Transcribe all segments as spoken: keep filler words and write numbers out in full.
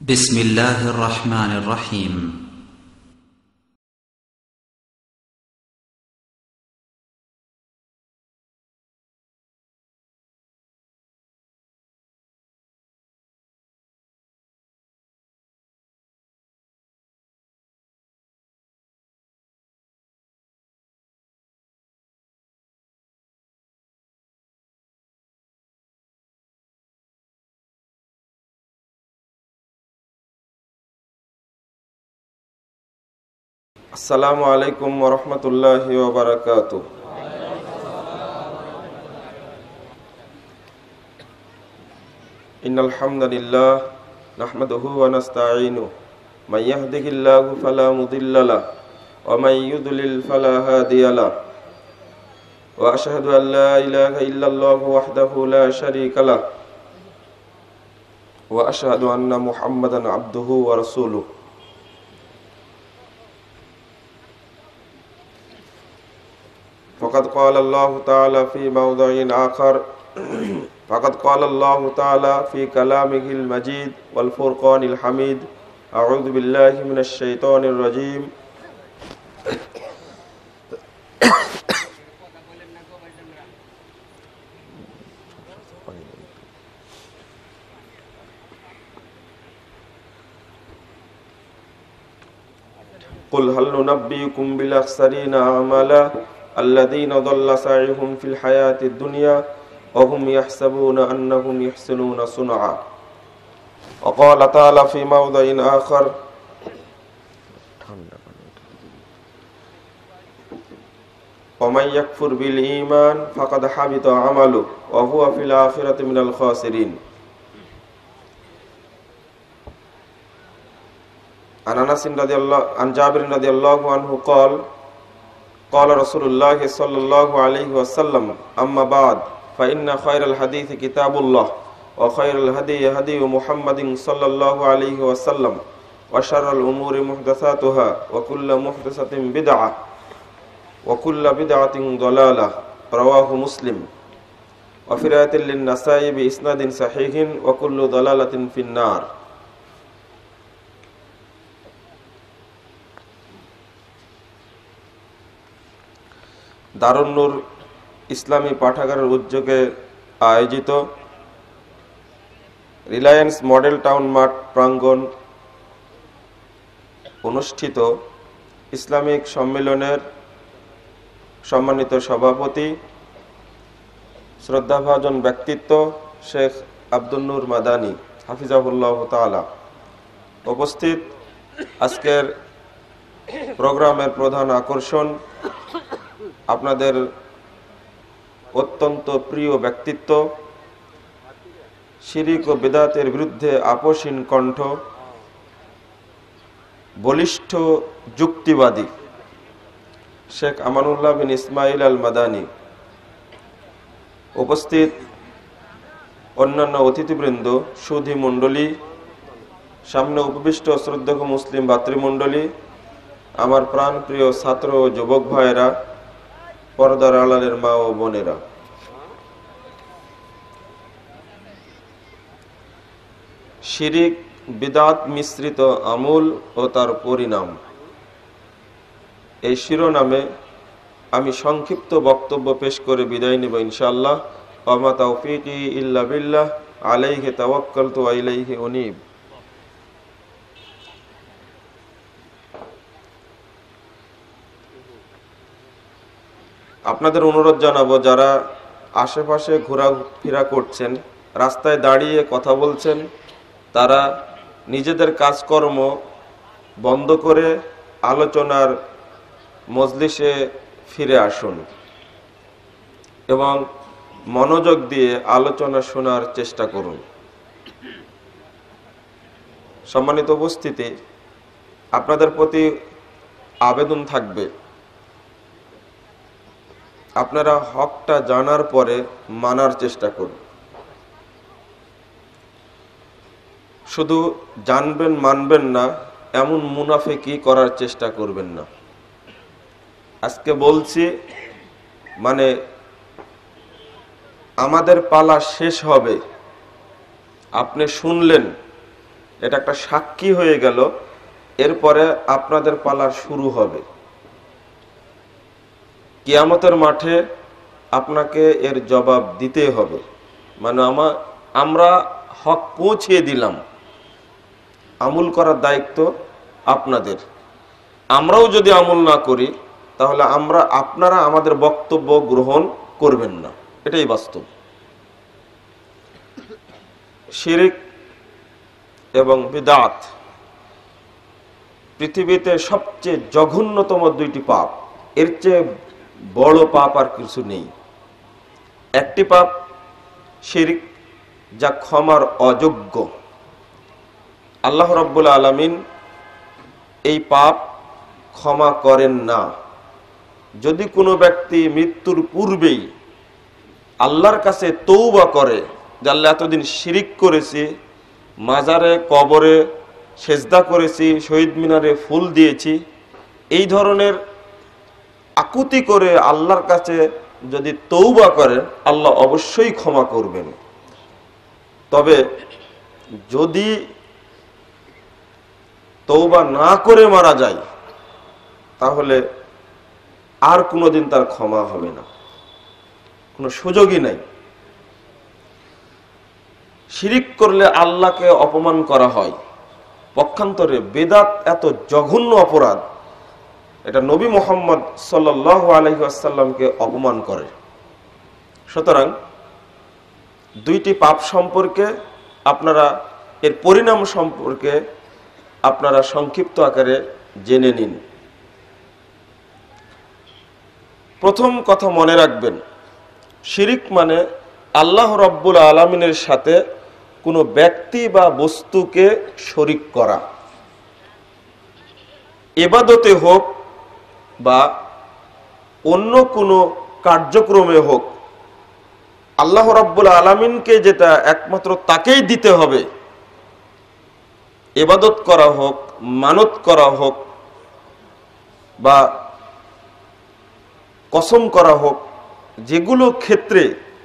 بسم الله الرحمن الرحيم আসসালামু আলাইকুম ওয়া রাহমাতুল্লাহি ওয়া বারাকাতুহু। ইন্নাল হামদালিল্লাহ নাহমাদুহু ওয়া নাস্তাঈনুহু মান ইয়াহদিহিল্লাহু ফালা মুদিল্লা লাহু ওয়া মান ইউদ্লিল ফালা হাদিয়া লাহু ওয়া আশহাদু আল লা ইলাহা ইল্লাল্লাহু ওয়াহদাহু লা শারীকা লাহু ওয়া আশহাদু আন্না মুহাম্মাদান আবদুহু ওয়া রাসূলুহু। فقد قال الله تعالى في موضع آخر فقد قال الله تعالى في كلامه المجيد والفرقان الحميد أعوذ بالله من الشيطان الرجيم قل هل ننبئكم بالأخسرين أعمالا الذين ضل سعيهم في الحياة الدنيا وهم يحسبون أنهم يحسنون صنعا وقال تعالى في موضع آخر ومن يكفر بالإيمان فقد حبط عمله وهو في الآخرة من الخاسرين عن أنس رضي الله عن جابر رضي الله عنه قال قال رسول الله صلى الله عليه وسلم أما بعد فإن خير الحديث كتاب الله وخير الهدي هدي محمد صلى الله عليه وسلم وشر الأمور محدثاتها وكل محدثة بدعة وكل بدعة ضلالة رواه مسلم وفي رواية للنسائي بإسناد صحيح وكل ضلالة في النار। দারুন নূর ইসলামী পাঠাগারের উদ্যোগে আয়োজিত রিলায়েন্স মডেল টাউন মাঠ প্রাঙ্গণ অনুষ্ঠিত ইসলামিক সম্মেলনের সম্মানিত সভাপতি শ্রদ্ধাভাজন ব্যক্তিত্ব শেখ আব্দুল নূর মাদানী হাফিজাহুল্লাহ তাআলা, উপস্থিত আজকের প্রোগ্রামের প্রধান আকর্ষণ আপনাদের অত্যন্ত প্রিয় ব্যক্তিত্ব, শিরিক ও বিদআতের বিরুদ্ধে আপোষহীন কণ্ঠ, বলিষ্ঠ যুক্তিবাদী শেখ আমানুল্লাহ বিন ইসমাইল আল মাদানী, উপস্থিত অন্যান্য অতিথিবৃন্দ, সুধী মণ্ডলী, সামনে উপবিষ্ট শ্রদ্ধেয় মুসলিম ভাতৃমণ্ডলী, আমার প্রাণপ্রিয় ছাত্র ও যুবক ভাইয়েরা, পর্দার আড়ালের মা ও বোনেরা, শিরিক বিদআত মিশ্রিত আমল ও তার পরিণাম, এই শিরোনামে আমি সংক্ষিপ্ত বক্তব্য পেশ করে বিদায় নেব ইনশাআল্লাহ। ওয়া মা তাওফীকি ইল্লা বিল্লাহ আলাইহি তাওয়াক্কালতু ওয়া ইলাইহি উনীব। আপনাদের অনুরোধ জানাবো, যারা আশেপাশে ঘোরাফেরা করছেন, রাস্তায় দাঁড়িয়ে কথা বলছেন, তারা নিজেদের কাজকর্ম বন্ধ করে আলোচনার মজলিসে ফিরে আসুন এবং মনোযোগ দিয়ে আলোচনা শোনার চেষ্টা করুন। সম্মানিত উপস্থিতি, আপনাদের প্রতি আবেদন থাকবে, আপনারা হকটা জানার পরে মানার চেষ্টা করুন। শুধু জানবেন মানবেন না এমন মুনাফিকি করার চেষ্টা করবেন না। আজকে বলছি, মানে আমাদের পালা শেষ হবে, আপনি শুনলেন, এটা একটা সাক্ষী হয়ে গেল, এরপরে আপনাদের পালার শুরু হবে। কিয়ামতের মাঠে আপনাকে এর জবাব দিতে হবে। মানে আমরা হক পৌঁছিয়ে দিলাম, আমল করার দায়িত্ব আপনাদের। আমরাও যদি আমল না করি তাহলে আমরা আপনারা আমাদের বক্তব্য গ্রহণ করবেন না, এটাই বাস্তব। শিরক এবং বিদআত পৃথিবীতে সবচেয়ে জঘন্যতম দুইটি পাপ, এর চেয়ে বড় পাপ আর কিছু নেই। একটি পাপ শিরক, যা ক্ষমার অযোগ্য। আল্লাহ রাব্বুল আলামিন এই পাপ ক্ষমা করেন না। যদি কোনো ব্যক্তি মৃত্যুর পূর্বেই আল্লাহর কাছে তওবা করে যে আল্লাহ এতদিন শিরিক করেছি, মাজারে কবরে সেজদা করেছি, শহীদ মিনারে ফুল দিয়েছি, এই ধরনের আকুতি করে আল্লাহর কাছে যদি তওবা করেন, আল্লাহ অবশ্যই ক্ষমা করবেন। তবে যদি তওবা না করে মারা যায় তাহলে আর কোনোদিন তার ক্ষমা হবে না, কোনো সুযোগই নাই। শিরিক করলে আল্লাহকে অপমান করা হয়। পক্ষান্তরে বেদাত এত জঘন্য অপরাধ, এটা নবী মুহাম্মদ সাল্লাল্লাহু আলাইহি ওয়াসাল্লামকে অপমান করে। সুতরাং দুইটি পাপ সম্পর্কে আপনারা, এর পরিণাম সম্পর্কে আপনারা সংক্ষিপ্ত আকারে জেনে নিন। প্রথম কথা মনে রাখবেন, শিরিক মানে আল্লাহ রাব্বুল আলামিনের সাথে কোনো ব্যক্তি বা বস্তুকে শরীক করা, ইবাদতে হোক বা অন্য কোনো কার্যক্রমে হোক। আল্লাহ রাব্বুল আলামিনকে যেটা একমাত্র তাকেই দিতে হবে, ইবাদত করা হোক, মানত করা হোক বা কসম করা হোক, যেগুলো ক্ষেত্রে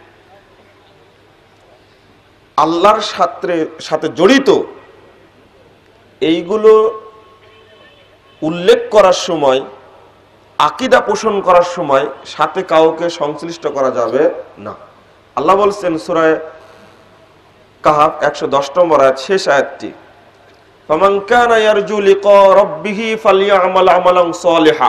আল্লাহর সাথে সাথে জড়িত, এইগুলো উল্লেখ করার সময়, আকীদা পোষণ করার সময় সাথে কাউকে সংশ্লিষ্ট করা যাবে না। আল্লাহ বলছেন সূরা কাহফ একশো দশ নম্বর আয়াত, শেষ আয়াতটি, ফামান কানা ইয়ারজু লিকা রাব্বিহি ফালইআমাল আমালান সালিহা।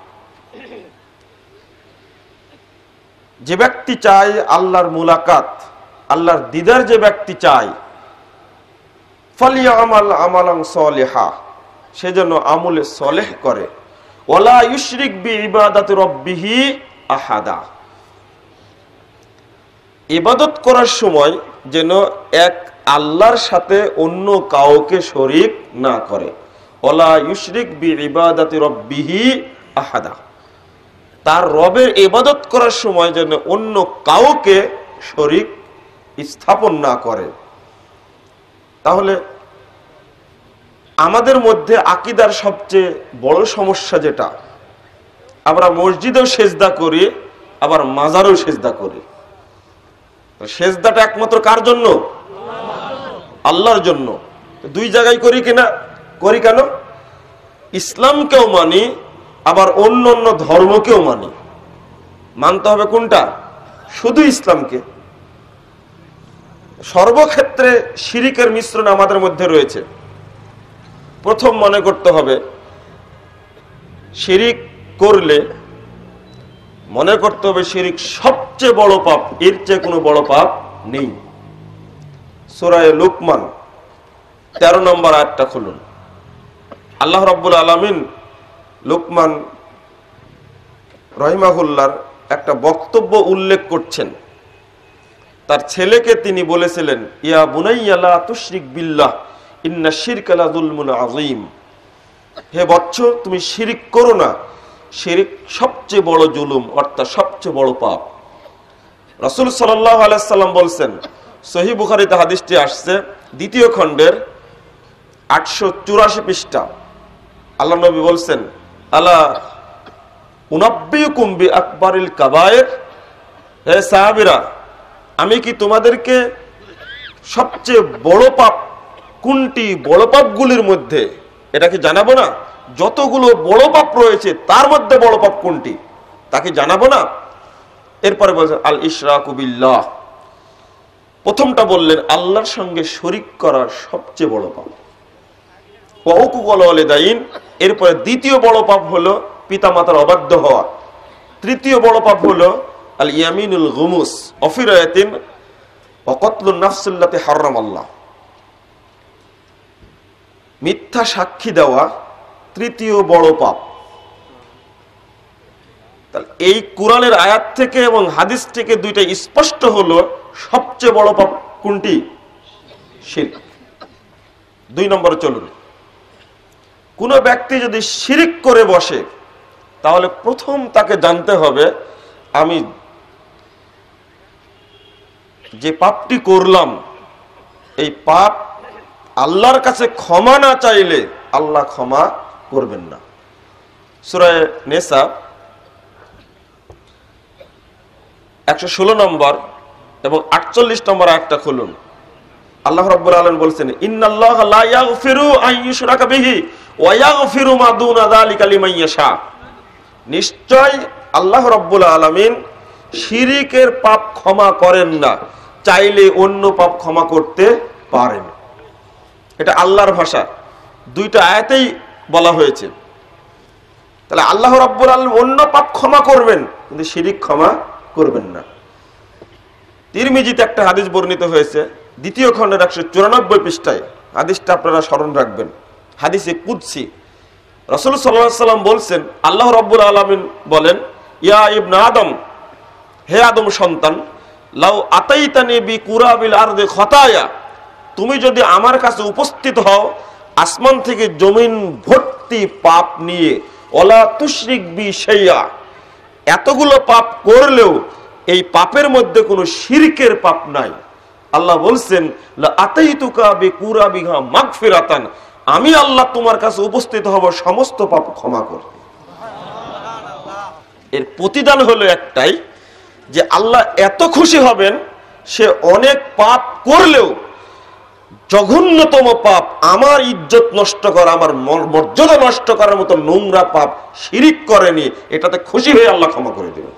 যে ব্যক্তি চায় আল্লাহর মুলাকাত, আল্লাহর দিদার যে ব্যক্তি চায়, ফালইআমাল আমালান সালিহা, সেজন্য আমলে সলেহ করে। ওয়ালা ইউশরিক বিইবাদাতি রাব্বিহি আহাদা। ইবাদত করার সময় যেন এক আল্লাহর সাথে অন্য কাউকে শরীক না করে। ওয়ালা ইউশরিক বিইবাদাতি রাব্বিহি আহাদা। তার রবের ইবাদত করার সময় যেন অন্য কাউকে শরীক স্থাপন না করে। তাহলে আমাদের মধ্যে আকীদার সবচেয়ে বড় সমস্যা যেটা, আমরা মসজিদেও সেজদা করি, আবার মাজারেও সেজদা করি। সেজদাটা একমাত্র কার জন্য? আল্লাহর জন্য। দুই জায়গায় করি কিনা? করি কেন? ইসলামকেও মানি, আবার অন্য অন্য ধর্মকেও মানি। মানতে হবে কোনটা? শুধু ইসলামকে। সর্বক্ষেত্রে শিরিকের মিশ্রণ আমাদের মধ্যে রয়েছে। প্রথম মনে করতে হবে, শিরিক করলে মনে করতে হবে শিরিক সবচেয়ে বড় পাপ, এর চেয়ে কোনো বড় পাপ নেই। সূরা লুকমান তেরো নম্বর আয়াতটা খুলুন। আল্লাহ রাব্বুল আলামিন লুকমান রহিমাহুল্লাহর একটা বক্তব্য উল্লেখ করছেন। তার ছেলেকে তিনি বলেছিলেন, ইয়া বুনাইয়া লা তুশরিক বিল্লাহ ইন্না শিরকা লাযুলমুন আযীম। হে বৎস, তুমি শিরিক করো না, শিরিক সবচেয়ে বড় জুলুম, অর্থাৎ সবচেয়ে বড় পাপ। রাসূল সাল্লাল্লাহু আলাইহি সাল্লাম বলছেন, সহিহ বুখারীতে হাদিসটি আসছে, দ্বিতীয় খণ্ডের আটশো চুরাশি পৃষ্ঠা। আল্লাহ নবী বলছেন, আলা উনাব্বিউকুম বিআকবারিল কাবায়ের। হে সাহাবীরা, আমি কি তোমাদেরকে সবচেয়ে বড় পাপ কোনটি বড় পাপগুলির মধ্যে, এটা কি জানাবো না? যতগুলো বড় পাপ রয়েছে তার মধ্যে বড় পাপ কোনটি তাকে জানাবো না? এরপরে বলছেন আল ইশরাকু বিল্লাহ, প্রথমটা বললেন আল্লাহর সঙ্গে শরীক করার সবচেয়ে বড় পাপ। ওয়া উকুকুল ওয়ালিদাইন, এরপরে দ্বিতীয় বড় পাপ হলো পিতামাতার অবাধ্য হওয়া। তৃতীয় বড় পাপ হলো আল ইয়ামিনুল গুমুস ওয়া ফিরায়াতিন ওয়া কতলুন নাফসিল্লাতি হারামাল্লাহ, মিথ্যা সাক্ষী দেওয়া তৃতীয় বড় পাপ। তাহলে এই কোরআনের আয়াত থেকে এবং হাদিস থেকে দুইটা স্পষ্ট হলো সবচেয়ে বড় পাপ কোনটি? শিরক। দুই নম্বরে চলুন, কোন ব্যক্তি যদি শিরক করে বসে তাহলে প্রথম তাকে জানতে হবে আমি যে পাপটি করলাম এই পাপ আল্লাহর কাছে ক্ষমা না চাইলে আল্লাহ ক্ষমা করবেন না। সূরা নিসা একশো ষোলো নম্বর এবং আটচল্লিশ নম্বর আয়াতটা খুলুন। আল্লাহ রাব্বুল আলামিন বলছেন ইন্নাল্লাহা লা ইয়াগফিরু আন ইউশরাকা বিহি ওয়া ইয়াগফিরু মা দুনা যালিকা লিমান ইয়াশা, নিশ্চয় আল্লাহ রাব্বুল আলামিন শিরকের পাপ ক্ষমা করেন না, চাইলে অন্য পাপ ক্ষমা করতে পারেন। এটা আল্লাহর ভাষা, দুইটা আয়াতেই বলা হয়েছে। তাহলে আল্লাহ রাব্বুল আলামিন অন্য পাপ ক্ষমা করবেন কিন্তু শিরক ক্ষমা করবেন না। তিরমিজিতে একটা হাদিস বর্ণিত হয়েছে দ্বিতীয় খণ্ডের একশো চুরানব্বই পৃষ্ঠায়, হাদিসটা আপনারা স্মরণ রাখবেন। হাদিসে কুদসি রাসূল সাল্লাল্লাহু আলাইহি ওয়াসাল্লাম বলছেন, আল্লাহ রাব্বুল আলামিন বলেন ইয়া ইবনে আদম, হে আদম সন্তান, লাউ আতাইতানি বিকুরাবিল আরদি খতায়া, তুমি যদি আমার কাছে উপস্থিত হও আসমান থেকে জমিন ভর্তি পাপ নিয়ে, ওয়ালা তুশরিক বি শাইয়া, এতগুলো পাপ করলেও এই পাপের মধ্যে কোনো শিরকের পাপ নাই, আল্লাহ বলছেন লা আতাইতুকা বিকুরাবিহা মাগফিরাতান, আমি আল্লাহ তোমার কাছে উপস্থিত হব সমস্ত পাপ ক্ষমা করতে। এর প্রতিদান হলো একটাই যে আল্লাহ এত খুশি হবেন সে অনেক পাপ করলেও জঘন্যতম পাপ, আমার ইজ্জত নষ্ট করা, আমার মর্যাদা নষ্ট করার মতো নোংরা পাপ শিরিক করেনি, এটাতে খুশি হয়ে আল্লাহ ক্ষমা করে দেবেন।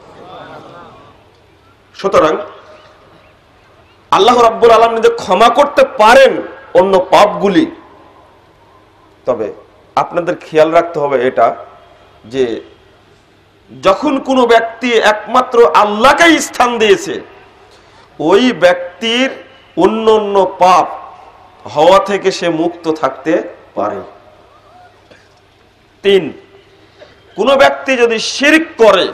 সুতরাং আল্লাহ রাব্বুল আলামিন যে ক্ষমা করতে পারেন অন্য পাপগুলি, তবে আপনাদের খেয়াল রাখতে হবে এটা যে যখন কোনো ব্যক্তি একমাত্র আল্লাহকেই স্থান দিয়েছে ওই ব্যক্তির অন্য অন্য পাপ হওয়া থেকে সে মুক্ত থাকতে পারে। তিন, কোন ব্যক্তি যদি শিরক করে,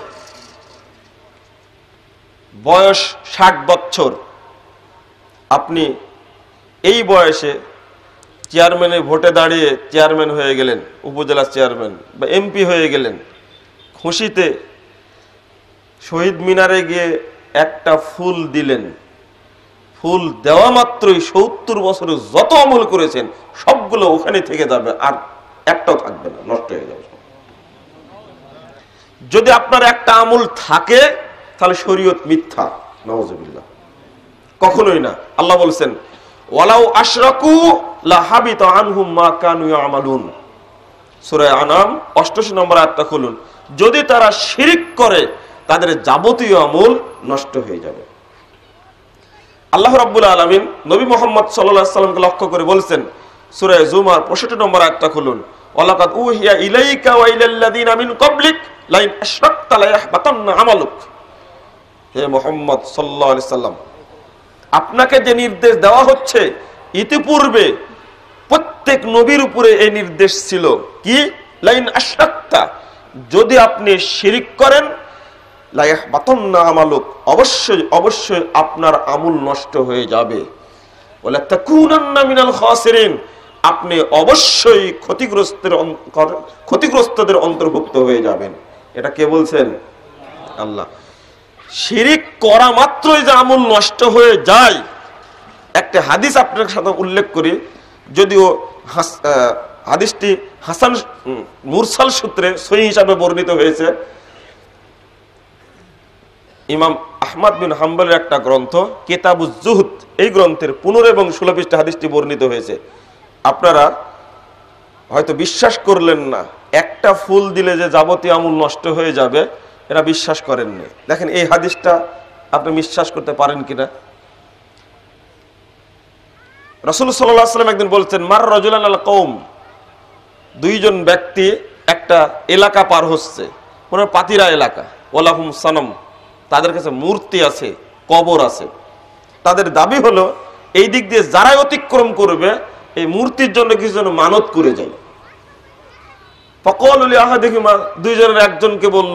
বয়স ষাট বছর, আপনি এই বয়সে চেয়ারম্যানের ভোটে দাঁড়িয়ে চেয়ারম্যান হয়ে গেলেন, উপজেলা চেয়ারম্যান বা এমপি হয়ে গেলেন, খুশিতে শহীদ মিনারে গিয়ে একটা ফুল দিলেন, ফুল দেওয়া মাত্রই সত্তর বছরে যত আমল করেছেন সবগুলো ওখানে থেকে যাবে, আর একটাও থাকবে না, নষ্ট হয়ে যাবে। যদি আপনার একটা আমল থাকে তাহলে শরীয়ত মিথ্যা, নাউজুবিল্লাহ, কখনোই না। আল্লাহ বলছেন ওয়ালাউ আশরাকু লাহাবিতা আনহুম মা কানু ইয়ামালুন, সূরা আনাম অষ্টাশি নম্বর আয়াতটা খুলুন। যদি তারা শিরক করে তাদের যাবতীয় আমল নষ্ট হয়ে যাবে। আল্লাহ রাব্বুল আলামিন নবী মুহাম্মদ সাল্লাল্লাহু আলাইহি সাল্লামকে লক্ষ্য করে বলছেন সূরা জুমার পঁয়ষট্টি নম্বর আয়াতটা খুলুন, ওয়ালাকাদ উহিয়া ইলাইকা ওয়া ইলাল্লাযিনা মিন ক্বাবলিক লাইন আশরাকতা লায়াহবাতান্না আমালুক। হে মুহাম্মদ সাল্লাল্লাহু আলাইহি সাল্লাম, আপনাকে যে নির্দেশ দেওয়া হচ্ছে ইতিপূর্বে প্রত্যেক নবীর উপরে এই নির্দেশ ছিল কি, লাইন আশরাকতা, যদি আপনি শিরক করেন লায়াহবাতান্না আমালুক, অবশ্যই অবশ্যই আপনার আমল নষ্ট হয়ে যাবে, ওয়ালা তাকুনান্না মিনাল খাসিরিন, আপনি অবশ্যই ক্ষতিগ্রস্তের ক্ষতিগ্রস্তদের অন্তর্ভুক্ত হয়ে যাবেন। এটা কে বলছেন? আল্লাহ। শিরিক করা মাত্রই যে আমল নষ্ট হয়ে যায়, একটা হাদিস আপনার সাথে উল্লেখ করি, যদিও হাদিসটি হাসান মুরসাল সূত্রে সহিহ হিসাবে বর্ণিত হয়েছে। ইমাম আহমদ বিন হাম্বলের একটা গ্রন্থ কিতাবুজ জুহদ, এই গ্রন্থের পনেরো এবং ষোলো পৃষ্ঠা হাদিসটি বর্ণিত হয়েছে। আপনারা হয়তো বিশ্বাস করলেন না, একটা ফুল দিলে যে যাবতীয় আমল নষ্ট হয়ে যাবে এরা বিশ্বাস করেননি। দেখেন এই হাদিসটা আপনি বিশ্বাস করতে পারেন কিনা। রাসূল সাল্লাল্লাহু আলাইহি ওয়াসাল্লাম একদিন বলছেন, মার রাজুলান আল কওম, দুইজন ব্যক্তি একটা এলাকা পার হচ্ছে, কোন পাতিরা এলাকা, ওয়ালাহুম সানাম, তাদের কাছে মূর্তি আছে, কবর আছে। তাদের দাবি হলো এই দিক দিয়ে যারাই অতিক্রম করবে এই মূর্তির জন্য কিছু যেন মানত করে যায়। ফাকালু লি আহাদিহিমা, দুইজনের একজনকে বলল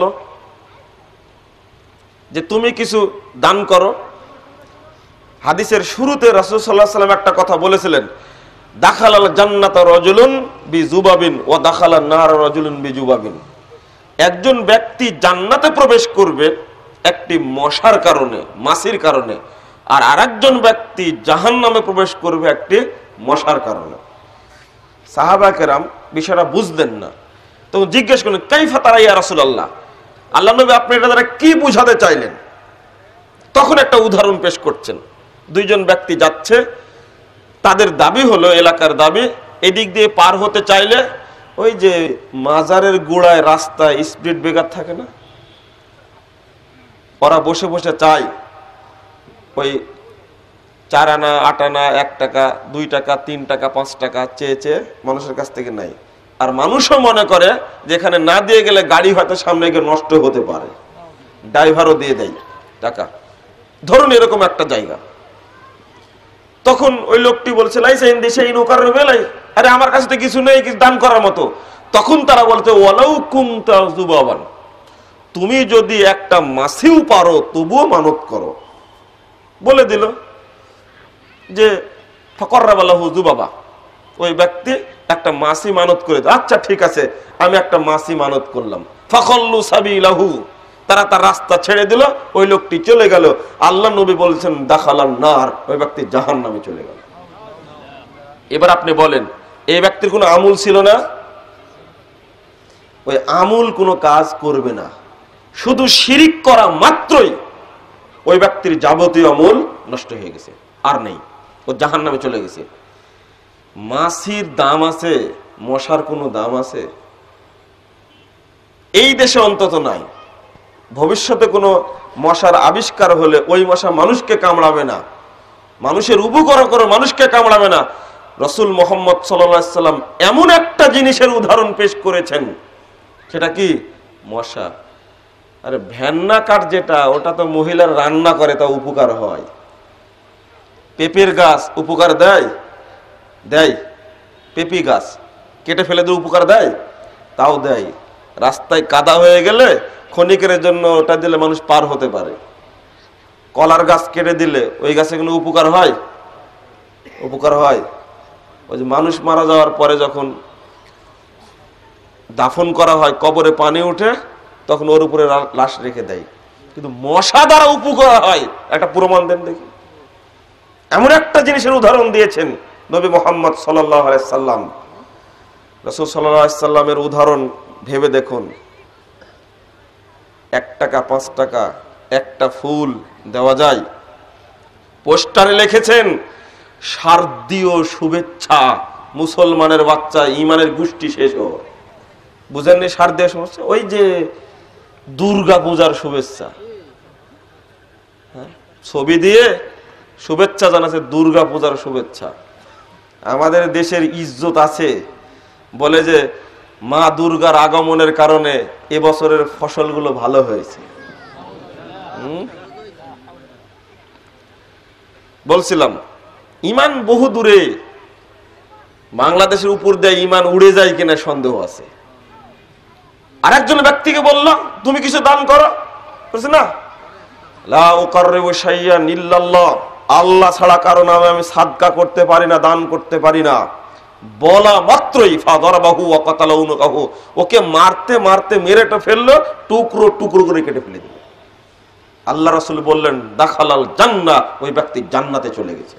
যে তুমি কিছু দান করো। হাদিসের শুরুতে রাসূল সাল্লাল্লাহু আলাইহি ওয়াসাল্লাম একটা কথা বলেছিলেন, দাখালাল জান্নাতা রাজুলুন বিজুবাবিন ওয়া দাখালান নার রাজুলুন বিজুবাবিন। একজন ব্যক্তি জান্নাতে প্রবেশ করবে একটি মশার কারণে, মাছির কারণে, আর আরেকজন ব্যক্তি জাহান্নামে প্রবেশ করবে একটি মশার কারণে। সাহাবা কেরাম বিষয়টা বুঝলেন না, তো জিজ্ঞেস করলেন, কাইফা তারা ইয়া রাসূলুল্লাহ, আল্লাহ নবী আপনি এটা দ্বারা কি বুঝাতে চাইলেন? তখন একটা উদাহরণ পেশ করছেন। দুইজন ব্যক্তি যাচ্ছে, তাদের দাবি হলো, এলাকার দাবি, এদিক দিয়ে পার হতে চাইলে ওই যে মাজারের গোড়ায় রাস্তায় স্পিড ব্রেকার থাকে না, ওরা বসে বসে চায় ওই চার আনা, আট আনা, এক টাকা, দুই টাকা, তিন টাকা, পাঁচ টাকা চেয়ে চেয়ে মানুষের কাছ থেকে নাই। আর মানুষও মনে করে যেখানে না দিয়ে গেলে গাড়ি হয়তো সামনে গিয়ে নষ্ট হতে পারে, ড্রাইভারও দিয়ে দেয় টাকা। ধরুন এরকম একটা জায়গা। তখন ওই লোকটি বলছে, আরে আমার কাছে তো কিছু নেই কিছু দান করার মতো। তখন তারা বলছে, ওয়ালাউ কুনতা যুবাবান, তুমি যদি একটা মাছিও পারো তবুও মানত করো। বলে দিল যে ফাকাররাবালাহু যুবাবা, ওই ব্যক্তি একটা মাছি মানত করে দিল। আচ্ছা ঠিক আছে, আমি একটা মাছি মানত করলাম। ফাখাল্লু সাবিলাহু, তারা তার রাস্তা ছেড়ে দিল, ওই লোকটি চলে গেল। আল্লাহ নবী বলছেন দাখালান নার, ওই ব্যক্তি জাহান্নামে চলে গেল। এবার আপনি বলেন, এই ব্যক্তির কোনো আমল ছিল না? ওই আমল কোনো কাজ করবে না, শুধু শিরিক করা মাত্রই ওই ব্যক্তির যাবতীয় আমল নষ্ট হয়ে গেছে, আর নেই, ও জাহান্নামে চলে গেছে। মাছির দাম আছে, মশার কোনো দাম আছে? এই দেশে অন্তত নাই। ভবিষ্যতে কোনো মশার আবিষ্কার হলে ওই মশা মানুষকে কামড়াবে না, মানুষের উপকার করে মানুষকে কামড়াবে না। রাসূল মুহাম্মদ সাল্লাল্লাহু আলাইহি সাল্লাম এমন একটা জিনিসের উদাহরণ পেশ করেছেন, সেটা কি? মশা। আরে ভেন্না কাঠ যেটা, ওটা তো মহিলার রান্না করে, তা উপকার হয়। পেঁপের গাছ উপকার দেয়? দেয়। পেঁপি গাছ কেটে ফেলে দিয়ে উপকার দেয়? তাও দেয়। রাস্তায় কাদা হয়ে গেলে ক্ষণিকের জন্য ওটা দিলে মানুষ পার হতে পারে। কলার গাছ কেটে দিলে ওই গাছে কোনো উপকার হয়? উপকার হয়। ওই যে মানুষ মারা যাওয়ার পরে যখন দাফন করা হয়, কবরে পানি উঠে, তখন ওর উপরে লাশ রেখে দেয়। কিন্তু মশা দ্বারা উপকার হয়, একটা প্রমাণ দেন দেখি। এমন একটা জিনিসের উদাহরণ দিয়েছেন নবী মুহাম্মদ সাল্লাল্লাহু আলাইহি সাল্লাম। রাসূল সাল্লাল্লাহু আলাইহি সাল্লামের উদাহরণ ভেবে দেখুন। এক টাকা, পাঁচ টাকা, একটা ফুল দেওয়া যায়। পোস্টারে লিখেছেন শারদীয় শুভেচ্ছা, মুসলমানের বাচ্চা, ইমানের গোষ্ঠী শেষ হোক। বুঝেননি শারদীয় শুভেচ্ছা? ওই যে দুর্গা পূজার শুভেচ্ছা, ছবি দিয়ে শুভেচ্ছা জানাচ্ছে, দুর্গা পূজার শুভেচ্ছা। আমাদের দেশের ইজ্জত আছে বলে যে মা দুর্গার আগমনের কারণে এবছরের ফসলগুলো ভালো হয়েছে। বলছিলাম ইমান বহু দূরে, বাংলাদেশের উপর দিয়ে ইমান উড়ে যায় কিনা সন্দেহ আছে। আরেকজন ব্যক্তিকে বলল, তুমি কিছু দান করো। বলছে না, লা উকাররিবু শাইয়ান ইল্লাল্লাহ, আল্লাহ ছাড়া কারো নামে আমি সাদকা করতে পারি না, দান করতে পারি না। বলা মাত্রই ফাদারাবাহু ওয়া কাতালাহু নাকাহু, ওকে মারতে মারতে মেরেটা ফেললো, টুকরো টুকরো করে কেটে ফেলে দিল। আল্লাহ রাসূল বললেন দাখালাল জান্নাহ, ওই ব্যক্তি জান্নাতে চলে গেছে।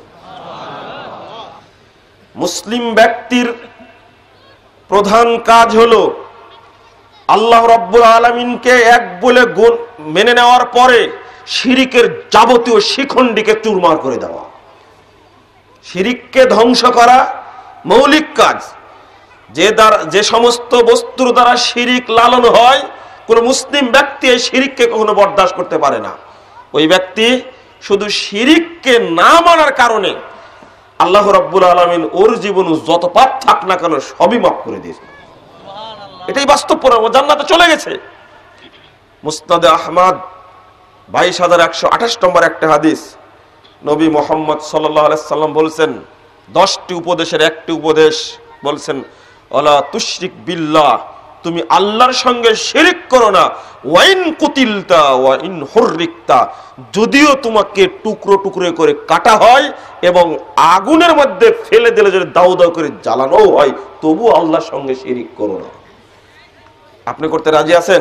মুসলিম ব্যক্তির প্রধান কাজ হলো আল্লাহ রাব্বুল আলামিনকে এক বলে মেনে নেওয়ার পরে শিরিকের যাবতীয় শিখণ্ডীকে চুরমার করে দেওয়া, শিরিককে ধ্বংস করা, মৌলিক কাজ, যে দ্বারা যে সমস্ত বস্তুর দ্বারা শিরিক লালন হয়, কোন মুসলিম ব্যক্তি এই শিরিককে কখনো বরদাস্ত করতে পারে না। ওই ব্যক্তি শুধু শিরিককে না মানার কারণে আল্লাহ রাব্বুল আলামিন ওর জীবন যত পাপ থাক না কেন সবই মাফ করে দিয়েছে। এটাই বাস্তব পরিণাম। জান্নাতে চলে গেছে। মুসনাদে আহমদ বাইশ হাজার একশো আঠাশ নম্বর একটা হাদিস, নবী মুহাম্মদ সাল্লাল্লাহু আলাইহি সাল্লাম বলছেন, দশটি উপদেশের একটি উপদেশ বলছেন, ওয়ালা তুশরিক বিল্লাহ, তুমি আল্লাহর সঙ্গে শিরিক করো না। ওয়াইন কুতিলতা ওয়াইন হুররিকতা, যদিও তোমাকে টুকরো টুকরো করে কাটা হয় এবং আগুনের মধ্যে ফেলে দিলে যদি দাউ দাউ করে জ্বালানো হয়, তবু আল্লাহর সঙ্গে শিরিক করো না। আপনি করতে রাজি আছেন?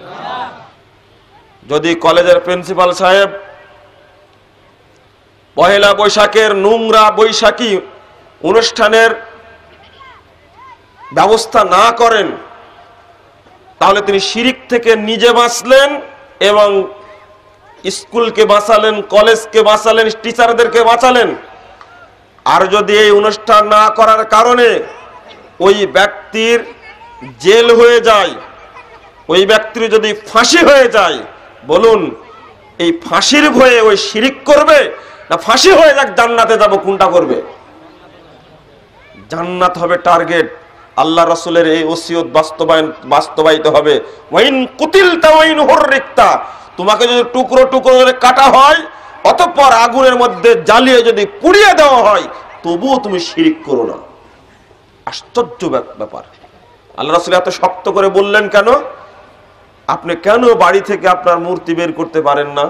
যদি কলেজের প্রিন্সিপাল সাহেব পহেলা বৈশাখের নোংরা বৈশাখী অনুষ্ঠানের ব্যবস্থা না করেন, তাহলে তিনি শিরিক থেকে নিজে বাঁচলেন এবং স্কুলকে বাঁচালেন, কলেজকে বাঁচালেন, টিচারদেরকে বাঁচালেন। আর যদি এই অনুষ্ঠান না করার কারণে ওই ব্যক্তির জেল হয়ে যায়, ওই ব্যক্তির যদি ফাঁসি হয়ে যায়, বলুন এই ফাঁসির ভয়ে ওই শিরিক করবে না ফাঁসি হয়ে যাক জান্নাতে যাব, কোনটা করবে? জান্নাত হবে টার্গেট। আল্লাহ রাসূলের এই ওসিয়ত বাস্তবায়ন বাস্তবায়িত হবে। ওয়াইন কুতিলতা ওয়াইন হুররিকতা, তোমাকে যদি টুকরো টুকরো করে কাটা হয়, অতঃপর আগুনের মধ্যে জ্বালিয়ে যদি পুড়িয়ে দেওয়া হয়, তবুও তুমি শিরিক করো না। আশ্চর্য ব্যাপার। আল্লাহ রাসূল এত শক্ত করে বললেন কেন? আপনি কেন বাড়ি থেকে আপনার মূর্তি বের করতে পারেন না?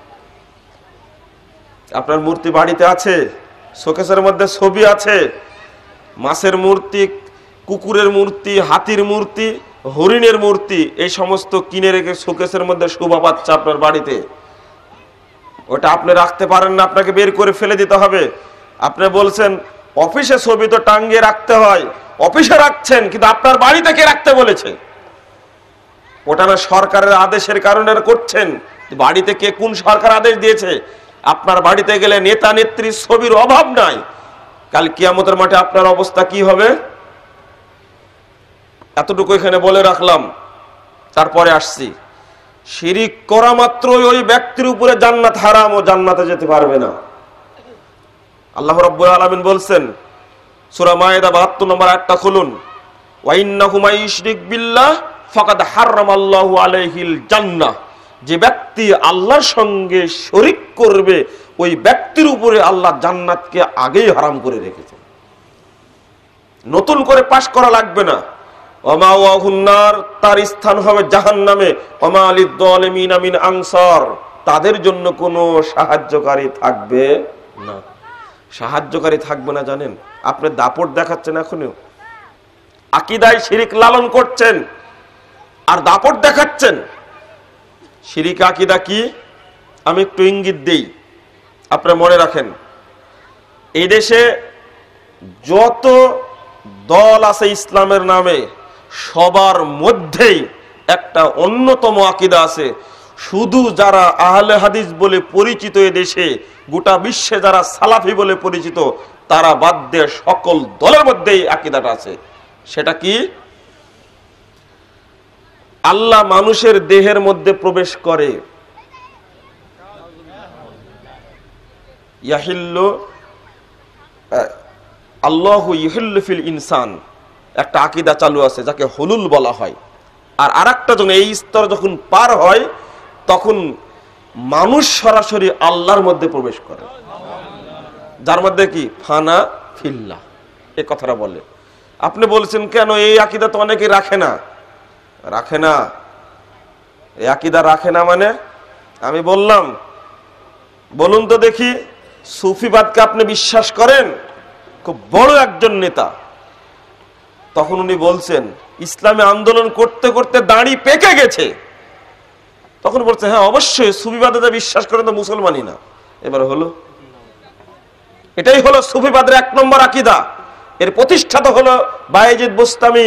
আপনার মূর্তি বাড়িতে আছে, শোকেসের মধ্যে ছবি আছে, মাছের মূর্তি, কুকুরের মূর্তি, হাতির মূর্তি, হরিণের মূর্তি, এই সমস্ত কিনে রেখে শোকেসের মধ্যে শোভা পাচ্ছে আপনার বাড়িতে। ওটা আপনি রাখতে পারেন না, আপনাকে বের করে ফেলে দিতে হবে। আপনি বলছেন অফিসে ছবি তো টাঙ্গিয়ে রাখতে হয়, অফিসে রাখছেন, কিন্তু আপনার বাড়িতে কে রাখতে বলেছে? ওটা না সরকারের আদেশের কারণে করছেন। বাড়িতে কে, কোন সরকার আদেশ দিয়েছে? আপনার বাড়িতে গেলে নেতা নেত্রীর ছবির অভাব নাই। কাল কিয়ামতের মাঠে আপনার অবস্থা কি হবে? এতটুকু এখানে বলে রাখলাম, তারপরে আসছি। শিরিক করা মাত্রই ওই ব্যক্তির উপরে জান্নাত হারাম, ও জান্নাতে যেতে পারবে না। আল্লাহ রাব্বুল আলামিন বলছেন সূরা মায়েদা বাহাত্তর নম্বর আয়াতটা খুলুন, ওয়া ইন্নাহু মান ইউশরিক বিল্লাহ ফাকাদ হারামাল্লাহু আলাইহিল জান্নাহ, যে ব্যক্তি আল্লাহর সঙ্গে শরীক করবে ওই ব্যক্তির উপরে আল্লাহ জান্নাতকে আগেই হারাম করে রেখেছেন। নতুন করে পাশ করা লাগবে না। ওমা ওয়াহুন নার, তার স্থান হবে জাহান্নামে। ওমা লিয-যালিমিনা মিন আনসার, তাদের জন্য কোনো সাহায্যকারী থাকবে না। সাহায্যকারী থাকবে না জানেন? আপনি দাপট দেখাচ্ছেন, এখনো আকীদায় শিরিক লালন করছেন আর দাপট দেখাচ্ছেন। শিরিক আকীদা কি? আমি একটু ইঙ্গিত দেই, আপনারা মনে রাখেন। এই দেশে যত দল আছে ইসলামের নামে, সবার মধ্যেই একটা অন্যতম আকীদা আছে। শুধু যারা আহলে হাদিস বলে পরিচিত এ দেশে, গোটা বিশ্বে যারা সালাফি বলে পরিচিত, তারা বাদ দিয়ে সকল দলের মধ্যেই আকীদাটা আছে। সেটা কি? আল্লাহ মানুষের দেহের মধ্যে প্রবেশ করে। ইয়াহিল্লু আল্লাহু ইউহিল্লু ফিল ইনসান, একটা আকীদা চালু আছে যাকে হুলুল বলা হয়। আর আরেকটা যখন এই স্তর যখন পার হয়, তখন মানুষ সরাসরি আল্লাহর মধ্যে প্রবেশ করে, যার মধ্যে কি ফানা ফিল্লাহ, এই কথাটা বলে। আপনি বলছেন কেন এই আকীদা তো অনেকে রাখে না। রাখে না, এই আকীদা রাখে না মানে? আমি বললাম, বলুন তো দেখি, সুফিবাদকে আপনি বিশ্বাস করেন? খুব বড় একজন নেতা, তখন উনি বলছেন ইসলামে আন্দোলন করতে করতে দাড়ি পেকে গেছে। তখন বলছে হ্যাঁ অবশ্যই সুফিবাদে বিশ্বাস করেন তো মুসলমানই না। এবার হলো, এটাই হলো সুফিবাদের এক নম্বর আকীদা। এর প্রতিষ্ঠাতা হলো বায়েজিদ বুস্তামি,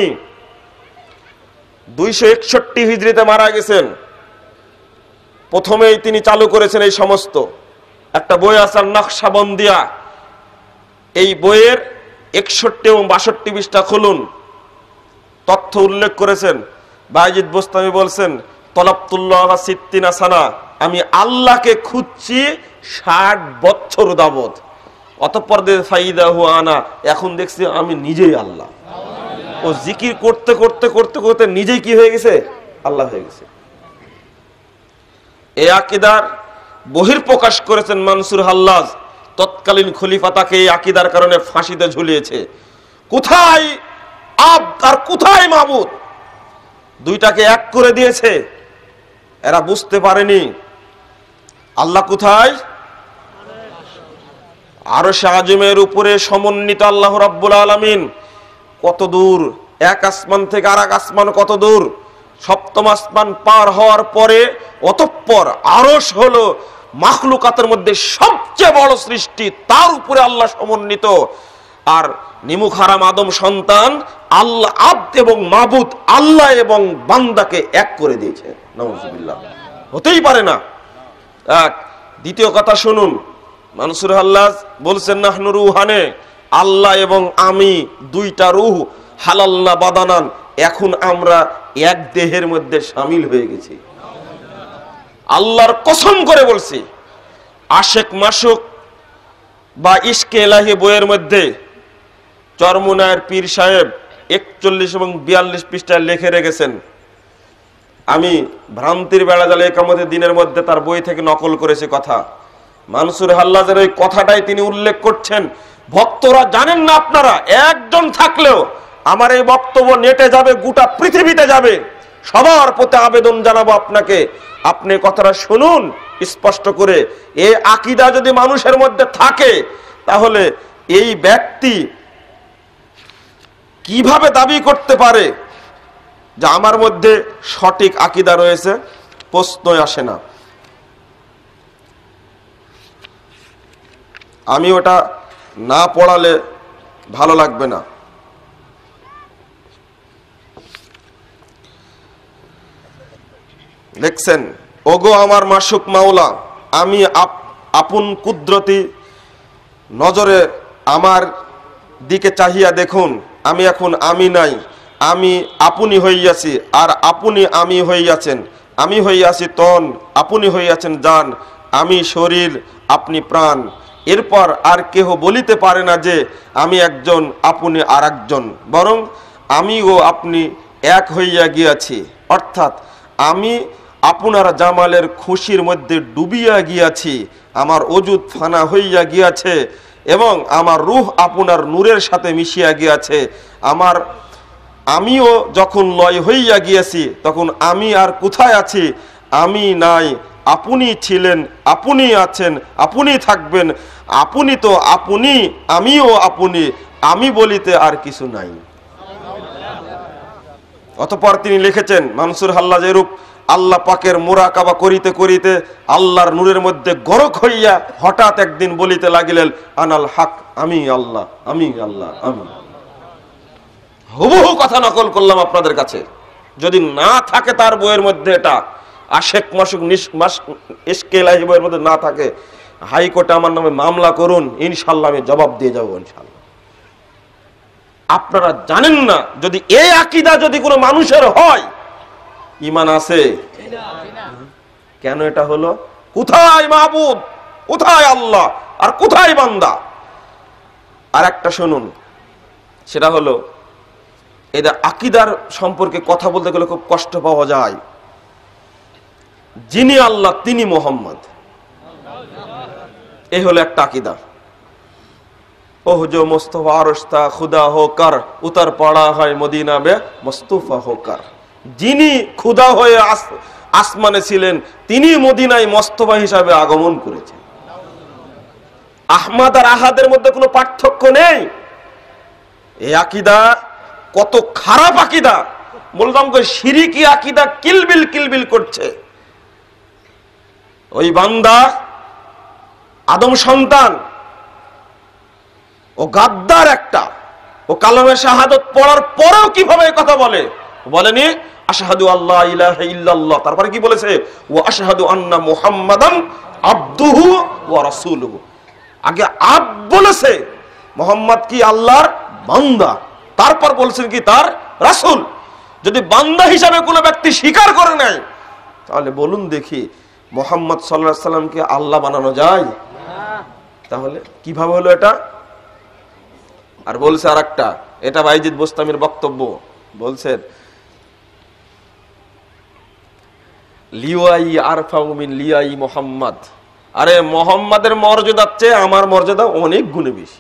দুইশো একষট্টি হিজরিতে মারা গেছেন। প্রথমেই তিনি চালু করেছেন এই সমস্ত। একটা বই আছে নকশবন্দিয়া, এই বইয়ের একষট্টি এবং বাষট্টি পৃষ্ঠা খুলুন, তথ্য উল্লেখ করেছেন। বায়েজিদ বোস্তামি বলছেন, তলাবতুল্লাহ সিত্তিনা সানা, আমি আল্লাহকে খুঁজছি ষাট বছর যাবত। অতঃপর ফাইদা হুয়া আনা, এখন দেখছি আমি নিজেই আল্লাহ। ও জিকির করতে করতে করতে করতে নিজেই কি হয়ে গেছে? আল্লাহ হয়ে গেছে। এই আকীদার বহির্প্রকাশ করেছেন মানসুর হাল্লাজ। তৎকালীন খলিফা তাকে এই আকীদার কারণে ফাঁসিতে ঝুলিয়েছে। কোথায় আব্দ আর কোথায় মাবুদ, দুইটাকে এক করে দিয়েছে। এরা বুঝতে পারেনি আল্লাহ কোথায়। আরশে আযমের উপরে সমন্বিত আল্লাহ রাব্বুল আলামিন কত দূর, এক আসমান থেকে আর এক আসমান কত দূর, সপ্তম আসমান পার হওয়ার পরে অতঃপর আরশ হলো মাখলুকাতের মধ্যে সবচেয়ে বড় সৃষ্টি, তার উপরে আল্লাহ সমন্বিত। আর নিমুখ হারাম আদম সন্তান আল্লাহ, আব্দ এবং মাবুদ আল্লাহ এবং বান্দাকে এক করে দিয়েছে। নাউযুবিল্লাহ, হতেই পারে না। এক দ্বিতীয় কথা শুনুন, মানসুর হাল্লাজ বলছেন, নাহনু রুহানে, আল্লাহ এবং আমি দুইটা রূহ, হালালনা বাদানান, এখন আমরা এক দেহের মধ্যে শামিল হয়ে গেছি। আল্লাহর কসম করে বলছি, আশেক মাসুক বা ইশকে এলাহি বইয়ের মধ্যে চরমুনায়ের পীর সাহেব একচল্লিশ এবং বিয়াল্লিশ পৃষ্ঠায় লিখে রেখেছেন। আমি ভ্রান্তির বেড়া জালে একামতের দিনের মধ্যে তার বই থেকে নকল করেছি কথা। মানসুর হাল্লাজের ওই কথাটাই তিনি উল্লেখ করছেন। ভক্তরা জানেন না, আপনারা একজন থাকলেও আমার এই বক্তব্য নেটে যাবে, গোটা পৃথিবীতে যাবে। সবার প্রতি আবেদন জানাবো আপনাকে, আপনি কথাটা শুনুন স্পষ্ট করে। এই আকীদা যদি মানুষের মধ্যে থাকে, তাহলে এই ব্যক্তি কিভাবে দাবি করতে পারে যে আমার মধ্যে সঠিক আকীদা রয়েছে? প্রশ্নই আসে না। আমি ওটা না পড়ালে ভালো লাগবে না। দেখছেন, ওগো আমার মাসুক মাওলা, আমি আপন কুদরতি নজরে আমার দিকে চাহিয়া দেখুন, আমি এখন আমি নাই, আমি আপনি হইয়াছি, আর আপনি আমি হইয়াছেন। আমি হইয়াছি তন, আপনি হইয়াছেন জান, আমি শরীর, আপনি প্রাণ। এরপর আর কেহ বলিতে পারে না যে আমি একজন, আপনি আর একজন, বরং আমি ও আপনি এক হইয়া গিয়াছি। অর্থাৎ আমি আপনার জামালের খুশির মধ্যে ডুবিয়া গিয়াছি, আমার অজুদ ফানা হইয়া গিয়াছে এবং আমার রূহ আপনার নূরের সাথে মিশিয়া গিয়াছে। আমার আমিও যখন লয় হইয়া গিয়াছি, তখন আমি আর কোথায় আছি? আমি নাই, আপনি ছিলেন, আপনি আছেন, আপনি থাকবেন। আপনি তো আপনি, আমিও আপনি, আমি বলিতে আর কিছু নাই। অতঃপর তিনি লিখেছেন, মানসুর হাল্লাজ এরূপ আল্লাহ পাকের মুরাকাবা করিতে করিতে আল্লাহর নূরের মধ্যে গরক হইয়া হঠাৎ একদিন বলিতে লাগিলেন, আনাল হক, আমি আল্লাহ, আমি আল্লাহ, আমি। হুবহু কথা নকল করলাম আপনাদের কাছে। যদি না থাকে তার বইয়ের মধ্যে, এটা আশেক মাসুক ইশকে এলাহি বইয়ের মধ্যে না থাকে, হাইকোর্টে আমার নামে মামলা করুন, ইনশাল্লাহ আমি জবাব দিয়ে যাবো ইনশাল্লাহ। আপনারা জানেন না, যদি এই আকীদা যদি কোনো মানুষের হয়, ঈমান আছে? কেন এটা হলো? কোথায় মাবুদ, কোথায় আল্লাহ, আর কোথায় বান্দা? আর একটা শুনুন, সেটা হলো এটা আকীদার সম্পর্কে কথা বলতে গেলে খুব কষ্ট পাওয়া যায়। যিনি আল্লাহ তিনি মোহাম্মদ, এই হলো একটা আকীদা। ওহ जो मुस्तफा रश्ता खुदा होकर उतर पड़ा है मदीना में मुस्तफा होकर। যিনি খুদা হয়ে আসমানে ছিলেন, তিনি মদিনায় মুস্তফা হিসাবে আগমন করেছেন। আহমদ আর আহাদের মধ্যে কোনো পার্থক্য নেই। এই আকীদা কত খারাপ আকীদা, বললাম তো, শিরকি আকীদা কিলবিল কিলবিল করছে। ওই বান্দা আদম সন্তান, ও গাদ্দার একটা, ও কালামে শাহাদাত পড়ার পরেও কিভাবে কথা বলে? বলেনি আশহাদু আল্লা ইলাহা ইল্লাল্লাহ, তারপরে কি বলেছে? ওয়া আশহাদু আন্না মুহাম্মাদান আবদুহু ওয়া রাসূলুহু। আগে আব বলেছে, মুহাম্মদ কি আল্লাহর বান্দা, তারপর বলছেন কি তার রাসূল। যদি বান্দা হিসাবে কোনো ব্যক্তি স্বীকার করে নাই, তাহলে বলুন দেখি মুহাম্মদ সাল্লাল্লাহু আলাইহি সাল্লামকে আল্লাহ বানানো যায়? তাহলে কিভাবে হলো এটা? আর বলছে আরেকটা, এটা বাইজিদ বোস্তামির বক্তব্য, বলছেন লিওয়াই আরফাউ মিন লিয়াই মুহাম্মদ। আরে মুহাম্মাদের মর্যাদার চেয়ে আমার মর্যাদা অনেক গুণে বেশি।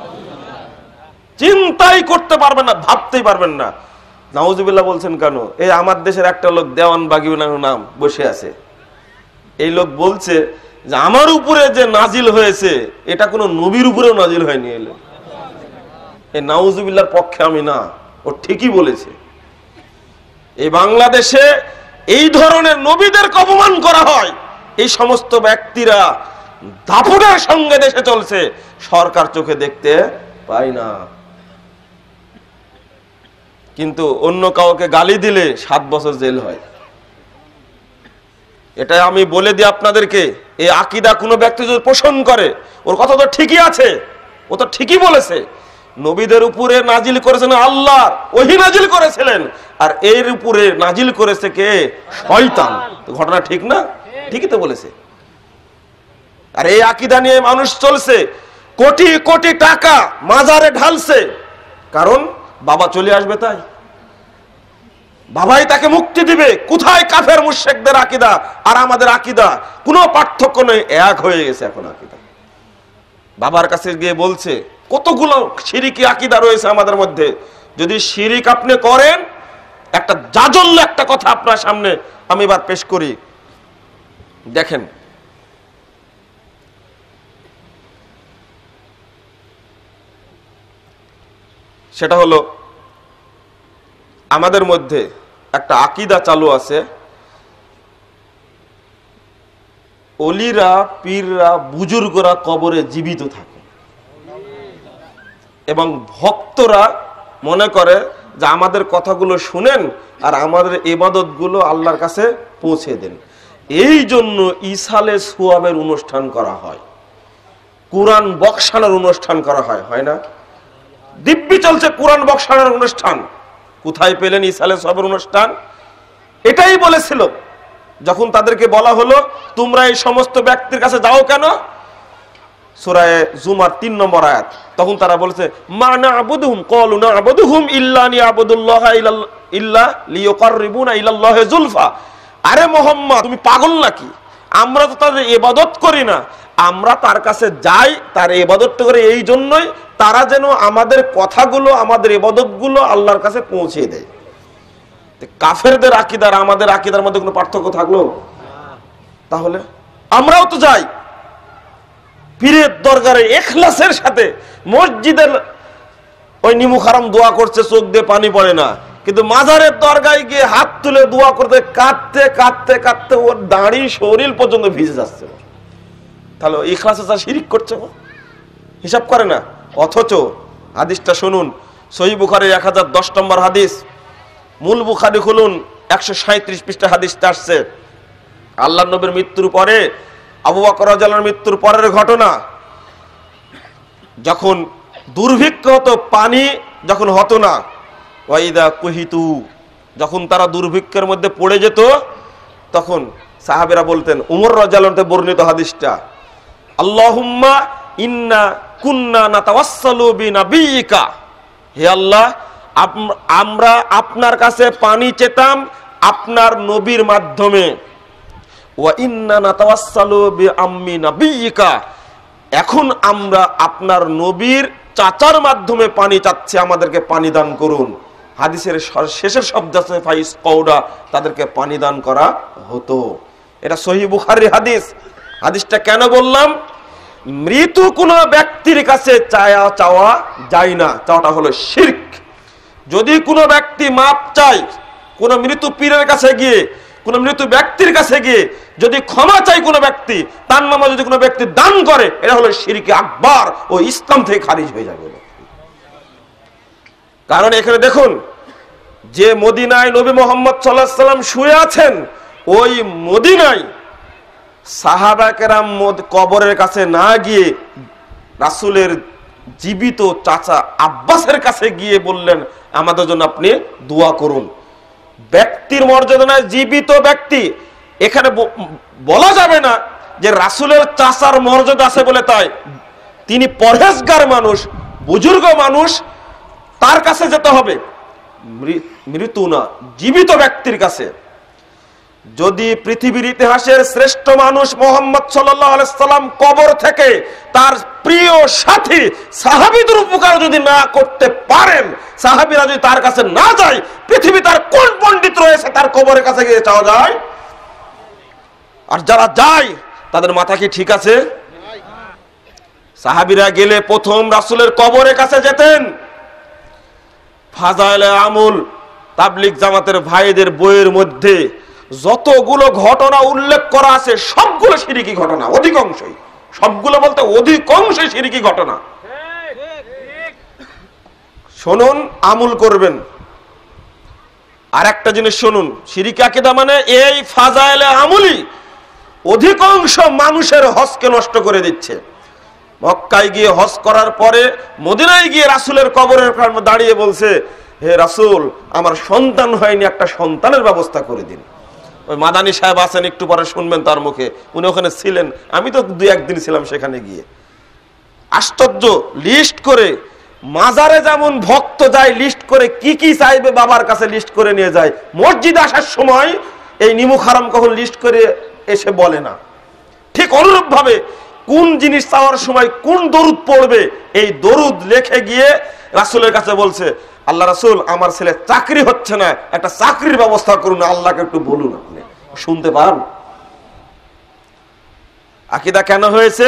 চিন্তাই করতে পারবেন না, ভাবতেই পারবেন না। নাউজুবিল্লাহ বলছেন কেন? এই আমার দেশের একটা লোক দেওয়ান বাগিউ নাম বসে আছে, এই লোক বলছে যে আমার উপরে যে নাজিল হয়েছে এটা কোনো নবীর উপরেও নাজিল হয়নি। এলো এই নাউজুবিল্লাহর পক্ষে আমি না, ও ঠিকই বলেছে। এই বাংলাদেশে এই ধরনের নবীদের অপমান করা হয়, এই সমস্ত ব্যক্তিরা দাপটের সঙ্গে দেশে চলছে, সরকার চোখে দেখতে পায় না। কিন্তু অন্য কাউকে গালি দিলে সাত বছর জেল হয়। এটা আমি বলে দিই আপনাদেরকে, এই আকীদা কোনো ব্যক্তি যদি পোষণ করে, ওর কথা তো ঠিকই আছে, ও তো ঠিকই বলেছে। নবীদের উপরে নাজিল করেছেন আল্লাহ, ওহী নাজিল করেছিলেন, আর এর উপরে নাজিল করেছে কে? শয়তান। তো ঘটনা ঠিক না? ঠিকই তো বলেছে। আর এই আকীদা নিয়ে মানুষ চলছে, কোটি কোটি টাকা মাজারে ঢালছে, কারণ বাবা চলে আসবে তাই, বাবাই তাকে মুক্তি দিবে। কোথায় কাফের মুশরিকদের আকীদা আর আমাদের আকীদা? কোনো পার্থক্য নেই, এক হয়ে গেছে এখন আকীদা। বাবার কাছে গিয়ে বলছে কতগুলো শিরকি আকীদা রয়েছে আমাদের মধ্যে, যদি শিরিক আপনি করেন, একটা জাজল্য একটা কথা আপনার সামনে আমি এবার পেশ করি, দেখেন। সেটা হলো আমাদের মধ্যে একটা আকীদা চালু আছে, অলিরা, পীররা, বুজুর্গরা কবরে জীবিত থাকে এবং ভক্তরা মনে করে যে আমাদের কথাগুলো শুনেন আর আমাদের ইবাদতগুলো আল্লাহর কাছে পৌঁছে দেন। এই জন্য ইসালে সুয়াবের অনুষ্ঠান করা হয়, কুরআন বক্সানোর অনুষ্ঠান করা হয়, হয় না? দিব্যি চলছে কুরআন বক্সানোর অনুষ্ঠান। কোথায় পেলেন ইসালে সুয়াবের অনুষ্ঠান? এটাই বলেছিল যখন তাদেরকে বলা হলো তোমরা এই সমস্ত ব্যক্তির কাছে যাও কেন, সূরা জুমার তিন নম্বর আয়াত, তখন তারা বলেছে মা না'বুদুহুম ক্বালু না'বুদুহুম ইল্লা লিয়াবুদুল্লাহা ইল্লা লিয়ুকাররিবুনা ইলাল্লাহি যুলফা। আরে মুহাম্মদ, তুমি পাগল নাকি? আমরা তো তাদের ইবাদত করি না, আমরা তার কাছে যাই, তার ইবাদতটা করে এই জন্যই তারা যেন আমাদের কথাগুলো, আমাদের ইবাদতগুলো আল্লাহর কাছে পৌঁছে দেয়। কাফেরদের আকীদার আমাদের আকীদার মধ্যে কোনো পার্থক্য থাকলো? তাহলে আমরাও তো যাই পীরের দরবারে ইখলাসের সাথে, মসজিদের ওই নিমুখ হারাম দোয়া করছে, চোখ দিয়ে পানি পড়ে না, কিন্তু মাজারের দরগায় গিয়ে হাত তুলে দোয়া করতে কাঁদতে কাঁদতে কাঁদতে ওর দাড়ি শরীর পর্যন্ত ভিজে যাচ্ছে। তাহলে ইখলাসে যা শিরিক করছে, হিসাব করে না। অথচ হাদিসটা শুনুন, সহিহ বুখারীর এক হাজার দশ নম্বর হাদিস, মূল বুখারী খুলুন, একশো সাঁইত্রিশ পৃষ্ঠা হাদিসটা আসছে। আল্লাহর নবীর মৃত্যুর পরে, আবু বকর রাদিয়াল্লাহু আনহুর মৃত্যুর পরের ঘটনা, যখন দুর্ভিক্ষ হতো, পানি যখন হতো না, ওয়াইদা কুহিতু, যখন তারা দুর্ভিক্ষের মধ্যে পড়ে যেত, তখন সাহাবীরা বলতেন, উমর রাদিয়াল্লাহু আনহু বর্ণিত হাদিসটা, আল্লাহুম্মা ইন্না কুন্না নাতাওয়াসসালু বিনাবিয়িকা, হে আল্লাহ, আমরা আপনার কাছে পানি চেতাম আপনার নবীর মাধ্যমে, ওয়া ইন্না নাতাওয়াসসালু বিআম্মি নাবিয়িকা, এখন আমরা আপনার নবীর চাচার মাধ্যমে পানি চাচ্ছি, আমাদেরকে পানি দান করুন। হাদিসের শেষের শব্দ আছে ফাইস কওডা, তাদেরকে পানি দান করা হতো। এটা সহিহ বুখারীর হাদিস। হাদিসটা কেন বললাম? মৃত কোনো ব্যক্তির কাছে চাওয়া চাওয়া যায় না, চাওয়াটা হলো শিরক। যদি কোনো ব্যক্তি মাপ চায়, কোনো মৃত পীরের কাছে গিয়ে, কোনো মৃত ব্যক্তির কাছে গিয়ে যদি ক্ষমা চাই কোনো ব্যক্তি, তার নামে যদি কোনো ব্যক্তি দান করে, এটা হলো শিরকে আকবার, ও ইসলাম থেকে খারিজ হয়ে যাবে। কারণ এখানে দেখুন, যে মদিনায় নবী মুহাম্মদ সাল্লাল্লাহু আলাইহি সাল্লাম শুয়ে আছেন, ওই মদিনায় সাহাবা কেরাম কবরের কাছে না গিয়ে রাসূলের জীবিত চাচা আব্বাসের কাছে গিয়ে বললেন, আমাদের জন্য আপনি দোয়া করুন। ব্যক্তির মর্যাদা নয়, জীবিত ব্যক্তি। এখানে বলা যাবে না যে রাসূলের চাচার মর্যাদা আছে বলে তাই তিনি পরহেজগার মানুষ, বুজুর্গ মানুষ, তার কাছে যেতে হবে। মৃত্যু না, জীবিত ব্যক্তির কাছে। যদি পৃথিবীর ইতিহাসের শ্রেষ্ঠ মানুষ মুহাম্মদ সাল্লাল্লাহু আলাইহি সাল্লাম কবর থেকে তার প্রিয় সাথী সাহাবীদের উপকার যদি না করতে পারেন, সাহাবীরা যদি তার কাছে না যায়, পৃথিবী তার কোন পণ্ডিত রয়েছে তার কবরের কাছে গিয়ে চাওয়া যায়? আর যারা যায় তাদের মাথা কি ঠিক আছে? সাহাবীরা গেলে প্রথম রাসূলের কবরের কাছে যেতেন। ফাজাইলে আমল তাবলিগ জামাতের ভাইদের বইয়ের মধ্যে যতগুলো ঘটনা উল্লেখ করা আছে সবগুলো শিরকি ঘটনা, অধিকাংশই, সবগুলো বলতে অধিকাংশই শিরকি ঘটনা। শুনুন, আমল করবেন। আর একটা জিনিস শুনুন, শিরকি আকীদা মানে এই ফাজাইলে আমলই অধিকাংশ মানুষের হজকে নষ্ট করে দিচ্ছে। মক্কায় গিয়ে হজ করার পরে মদিনায় গিয়ে রাসূলের কবরের সামনে দাঁড়িয়ে বলছে, হে রাসূল, আমার সন্তান হয়নি, একটা সন্তানের ব্যবস্থা করে দিন। ওই মাদানী সাহেব আছেন, একটু পরে শুনবেন তার মুখে, উনি ওখানে ছিলেন, আমি তো দুই একদিন ছিলাম সেখানে গিয়ে। আশ্চর্য, লিস্ট করে মাজারে যেমন ভক্ত যায় লিস্ট করে কি কি চাইবে বাবার কাছে লিস্ট করে নিয়ে যায়, মসজিদে আসার সময় এই নিমুখ হারাম কখন লিস্ট করে এসে বলে না। ঠিক অনুরূপ ভাবে কোন জিনিস চাওয়ার সময় কোন দরুদ পড়বে এই দরুদ লিখে গিয়ে রাসূলের কাছে বলছে, আল্লাহ রাসূল, আমার ছেলে চাকরি হচ্ছে না, একটা চাকরির ব্যবস্থা করুন, আল্লাহকে একটু বলুন। আপনি শুনতে পান? আকীদা কেন হয়েছে?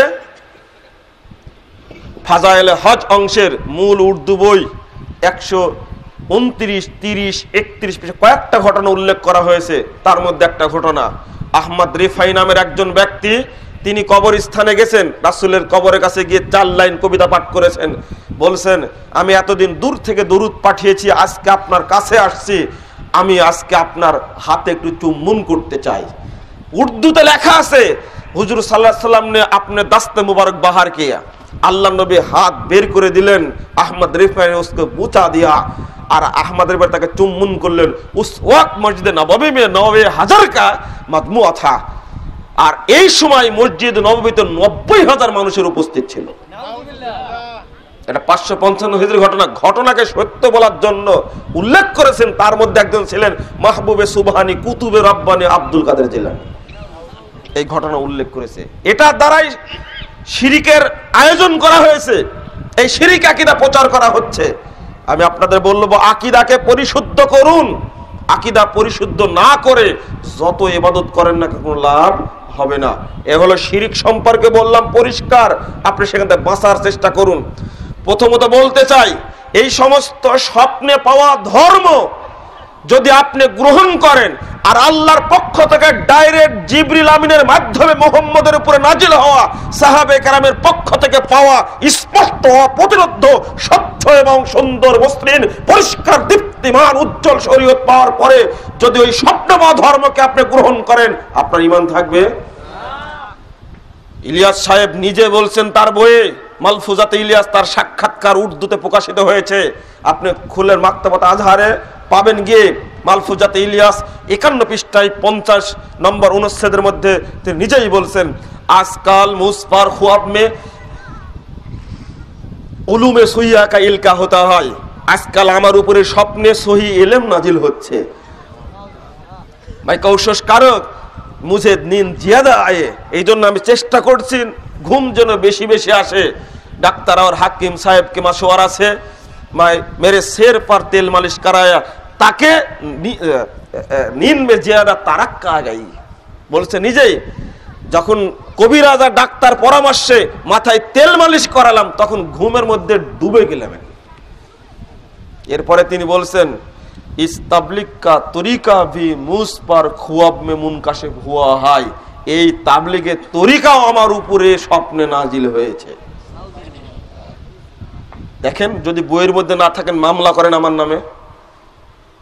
ফাজাইলে হজ অংশের মূল উর্দু বই একশো উনত্রিশ তিরিশ একত্রিশ কয়েকটা ঘটনা উল্লেখ করা হয়েছে। তার মধ্যে একটা ঘটনা, আহমদ রিফাই নামের একজন ব্যক্তি, তিনি কবরস্থানে গেছেন, রাসূলের কবরের কাছে গিয়ে চার লাইন কবিতা পাঠ করেছেন। বলছেন, আমি এতদিন দূর থেকে দরুদ পাঠিয়েছি, আজকে আপনার কাছে আসছি, আমি আজকে আপনার হাতে একটু চুম্বন করতে চাই। উর্দুতে লেখা আছে, হুজুর সাল্লাল্লাহু আলাইহি ওয়াসাল্লাম ने अपने दस्त मुबारक बाहर किया, আল্লাহ নবী হাত বের করে দিলেন, আহমদ রিফাই ने उसको बूचा दिया, আর আহমদ রিফাই তাকে চুম্বন করলেন। उस वक्त मस्जिद नबवी में नब्बे हजार का मजमुआ था, আর এই সময় মসজিদ নববীতে নব্বই হাজার মানুষের উপস্থিত ছিল। এটা পাঁচশো পঞ্চান্ন হিজরি ঘটনা। ঘটনাকে সত্য বলার জন্য উল্লেখ করেছেন, তার মধ্যে একজন ছিলেন মাহবুবে সুবহানি কুতুবে রব্বানি আব্দুল কাদের জিলানী। এই ঘটনা উল্লেখ করেছে। এটা দ্বারাই শিরিকের আয়োজন করা হয়েছে, এই শিরিক আকীদা প্রচার করা হচ্ছে। আমি আপনাদের বলবো, আকীদাকে পরিশুদ্ধ করুন। আকীদা পরিশুদ্ধ না করে যত ইবাদত করেন না কোনো লাভ হবে না। এ হলো শিরিক সম্পর্কে বললাম পরিষ্কার, আপনি সেখান থেকে বাঁচার চেষ্টা করুন। প্রথমত বলতে চাই, এই সমস্ত স্বপ্নে পাওয়া ধর্ম যদি আপনি গ্রহণ করেন আর আল্লাহর পক্ষ থেকে ডাইরেক্ট জিবরিল আমিনের মাধ্যমে মুহাম্মদের উপরে নাজিল হওয়া, সাহাবে কেরামের পক্ষ থেকে পাওয়া স্পষ্ট প্রতিরোধ স্বচ্ছ এবং সুন্দর মসৃণ পরিষ্কার দীপ্তিমান উজ্জ্বল শরীয়ত পাওয়ার পরে যদি ওই স্বপ্নময় ধর্মকে আপনি গ্রহণ করেন, আপনার ঈমান থাকবে? ইলিয়াস সাহেব নিজে বলছেন তার বইয়ে মালফুজাতে ইলিয়াস, তার সাক্ষাৎকার উর্দুতে প্রকাশিত হয়েছে, আপনি খুলেন মাকতাবাত আজহারে পাবেন গিয়ে। মালফুজাতে ইলিয়াস একান্ন পৃষ্ঠায় পঞ্চাশ নম্বর অনুচ্ছেদের মধ্যে তিনি নিজেই বলছেন, আজকাল মুসফার খুয়াব মে উলুমে সুইয়া কা ইলকা হতা হয়, আজকাল আমার উপরে স্বপ্নে সহি ইলম নাজিল হচ্ছে। ভাই কৌশস কারক মুঝে নীন্দ জিয়াদা আয়ে, এই জন্য আমি চেষ্টা করছি ঘুম যেন বেশি বেশি আসে। ডাক্তার আর হাকিম সাহেব কে মাশওয়ারা আছে, मैं मेरे सिर पर तेल मालिश कराया ताके नींद में ज्यादा तारक्का आ गई। বলছে নিজেই, যখন কবিরাজা ডাক্তার পরামর্শে মাথায় তেল মালিশ করালাম তখন ঘুমের মধ্যে ডুবে গেলাম। এরপরে তিনি বলছেন, इस तबलीग का तरीका भी मुझ पर ख्वाब में मुनकाशिफ हुआ है, এই তাবলীগের তরিকাও আমার উপরে স্বপ্নে নাজিল হয়েছে। দেখেন, যদি বইয়ের মধ্যে না থাকেন মামলা করেন আমার নামে,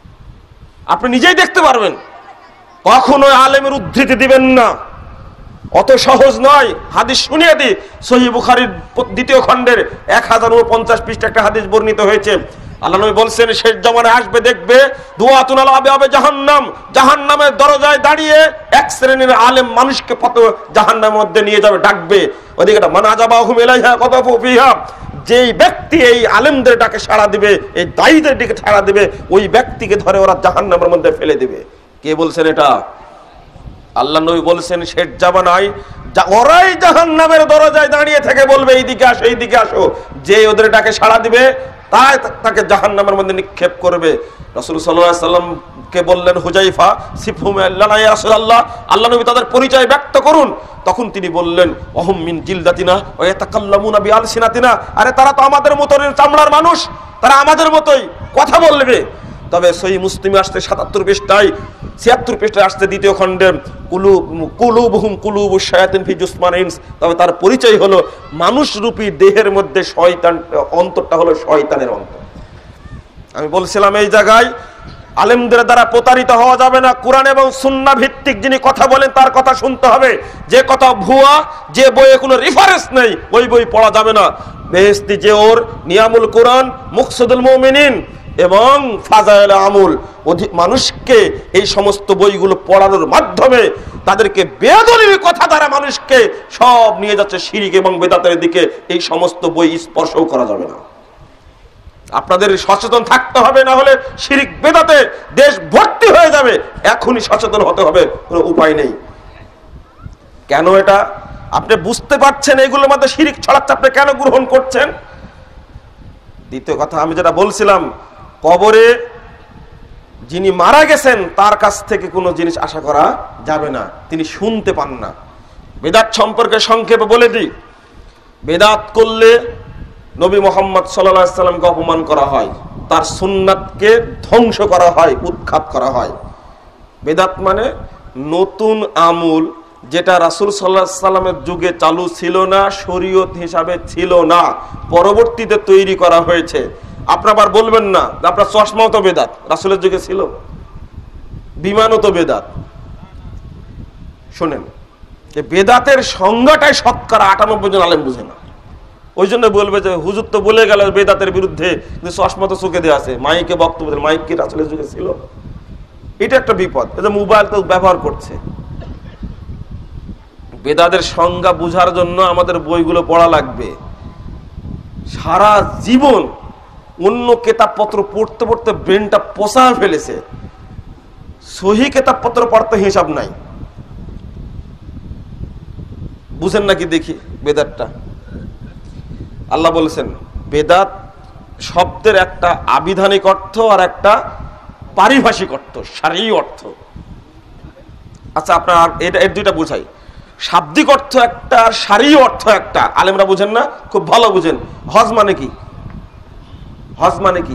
আপনি নিজেই দেখতে পারবেন। কখনো আলেমের উদ্ধৃতি দিবেন না, অত সহজ নয়। হাদিস শুনিয়ে দিই, সহিহ বুখারীর দ্বিতীয় খণ্ডের এক হাজার উনপঞ্চাশ পৃষ্ঠা একটা হাদিস বর্ণিত হয়েছে। আল্লাহ নবী বলছেন, শেষ জামানায় আসবে, দেখবে দুআতুন আলা আবওয়াবে জাহান্নাম, জাহান্নামের দরজায় দাঁড়িয়ে এক শ্রেণীর আলেম মানুষকে পথ জাহান্নামের মধ্যে নিয়ে যাবে, ডাকবে। ওদিকে মান আজাবাহুম ইলাইহা কাযাফু ফিহা, যেই ব্যক্তি এই আলেমদের ডাকে সাড়া দিবে, এই দায়ীদের দিকে সাড়া দিবে, ওই ব্যক্তিকে ধরে ওরা জাহান্নামের মধ্যে ফেলে দিবে। কে বলছেন এটা? আল্লাহ নবী বলছেন, শেষ জামানায় ওরাই জাহান্নামের দরজায় দাঁড়িয়ে থেকে বলবে, এইদিকে আসো, এইদিকে আসো। যে ওদের ডাকে সাড়া দিবে তাই তাকে জাহান্নামের মধ্যে নিক্ষেপ করবে। রাসূল সাল্লাল্লাহু আলাইহি সাল্লামকে বললেন, হুজাইফা সিফহুম লানা ইয়া রাসূলুল্লাহ, আল্লাহ নবী তাদের পরিচয় ব্যক্ত করুন। তখন তিনি বললেন, ওহুম মিন জিলদাতিনা ওয়া ইয়াতাকাল্লামুনা বিআলসিনাতিনা, আরে তারা তো আমাদের মতো চামড়ার মানুষ, তারা আমাদের মতোই কথা বলবে। তবে সহিহ মুসলিমে আসছে সাতাত্তর পৃষ্ঠায়, ছিয়াত্তর পৃষ্ঠায় আসছে দ্বিতীয় খণ্ডে, কুলুব কুলুবহুম কুলুবুশ শায়াতিন ফি জুসমানিন ইনস, তবে তার পরিচয় হলো মানুষরূপী দেহের মধ্যে শয়তান, অন্তরটা হলো শয়তানের অন্তর। আমি বলছিলাম এই জায়গায় আলেমদের দ্বারা প্রতারিত হওয়া যাবে না। কোরআন এবং সুন্নাহ ভিত্তিক যিনি কথা বলেন তার কথা শুনতে হবে। যে কথা ভুয়া, যে বইয়ে কোনো রেফারেন্স নেই, ওই বই পড়া যাবে না। বেহেশতি জেওর, নিয়ামুল কোরআন, মুকসুদুল মুমিনিন এবং ফাজাইল আমুল, মানুষকে এই সমস্ত বইগুলো পড়ানোর মাধ্যমে তাদেরকে বেদলিল কথা দ্বারা মানুষকে সব নিয়ে যাচ্ছে শিরক এবং বেদাতের দিকে। এই সমস্ত বই স্পর্শও করা যাবে না। আপনাদের সচেতন থাকতে হবে, না হলে শিরক বেদাতে দেশ ভর্তি হয়ে যাবে। এখনই সচেতন হতে হবে, কোনো উপায় নেই। কেন এটা আপনি বুঝতে পারছেন? এগুলোর মধ্যে শিরক ছড়াচ্ছে, আপনি কেন গ্রহণ করছেন? দ্বিতীয় কথা আমি যেটা বলছিলাম, কবরে যিনি মারা গেছেন তার কাছ থেকে কোনো জিনিস আশা করা যাবে না, তিনি শুনতে পান না। বেদাত সম্পর্কে সংক্ষেপে বলে দিই, বেদাত করলে নবী মুহাম্মদ সাল্লাল্লাহু আলাইহি সাল্লামকে অপমান করা হয়, তার সুন্নাতকে ধ্বংস করা হয়, উৎখাত করা হয়। বেদাত মানে নতুন আমল, যেটা রাসূল সাল্লাল্লাহু আলাইহি সাল্লামের যুগে চালু ছিল না, শরীয়ত হিসাবে ছিল না, পরবর্তীতে তৈরি করা হয়েছে। আপনার আবার বলবেন না আপনার চশমাও তো বেদাত, রাসূলের যুগে ছিল। বিমানও তো বেদাত। শোনেন, বেদাতের সংজ্ঞাটাই শতকরা আটানব্বই জন আলেম বুঝে না। ওই জন্য বলবে যে হুজুর তো বলে গেল বেদাতের বিরুদ্ধে, কিন্তু চশমা তো চোখে দেওয়া আছে, মাইকে বক্তব্য দেন, মাইক কি রাসূলের যুগে ছিল? এটা একটা বিপদ। এই যে মোবাইল তো ব্যবহার করছে। বেদাতের সংজ্ঞা বুঝার জন্য আমাদের বইগুলো পড়া লাগবে। সারা জীবন অন্য কিতাবপত্র পড়তে পড়তে ব্রেনটা পচা ফেলেছে, সহি কিতাবপত্র পড়তে হিসাব নাই। বুঝেন নাকি দেখি বেদাতটা? আল্লাহ বলেছেন বেদাত শব্দের একটা আবিধানিক অর্থ আর একটা পারিভাষিক অর্থ, শারঈ অর্থ। আচ্ছা, আপনার এটা এর দুইটা বুঝাই। শাব্দিক অর্থ একটা, শারঈ অর্থ একটা। আলেমরা বুঝেন না? খুব ভালো বুঝেন। হজ মানে কি? হজ মানে কি?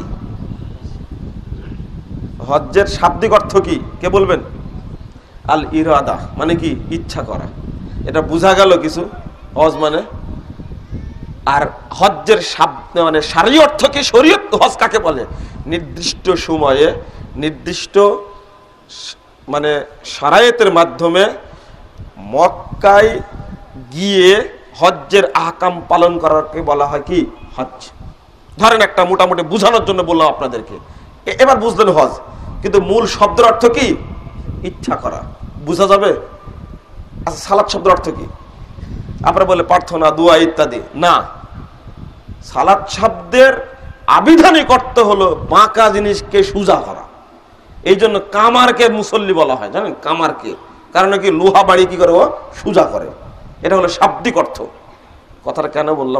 হজ্জের শাব্দিক অর্থ কি কে বলবেন? আল ইরাদা মানে কি? ইচ্ছা করা। এটা বোঝা গেল কিছু, হজ মানে। আর হজ্জের শাব্দ মানে শারঈ অর্থ কি? শরীয়ত হজ কাকে বলে? নির্দিষ্ট সময়ে নির্দিষ্ট মানে শারায়েতের মাধ্যমে মক্কায় গিয়ে হজ্জের আহকাম পালন করাকে বলা হয় কি? হজ। ধরেন একটা মোটামুটি বোঝানোর জন্য বললাম আপনাদেরকে, এবার বুঝলেন হজ। কিন্তু মূল শব্দের অর্থ কি? ইচ্ছা করা। বোঝা যাবে? আচ্ছা, সালাত শব্দের অর্থ কি? আপনারা বলে প্রার্থনা, দোয়া ইত্যাদি। না, সালাত শব্দের আবিধানিক অর্থ হলো বাঁকা জিনিসকে সোজা করা। এই জন্য কামারকে মুসল্লি বলা হয়, জানেন? কামারকে, কারণ কি লোহা বাড়ি কি করে? ও সোজা করে। এটা হলো শাব্দিক অর্থ। কথাটা কেন বললাম?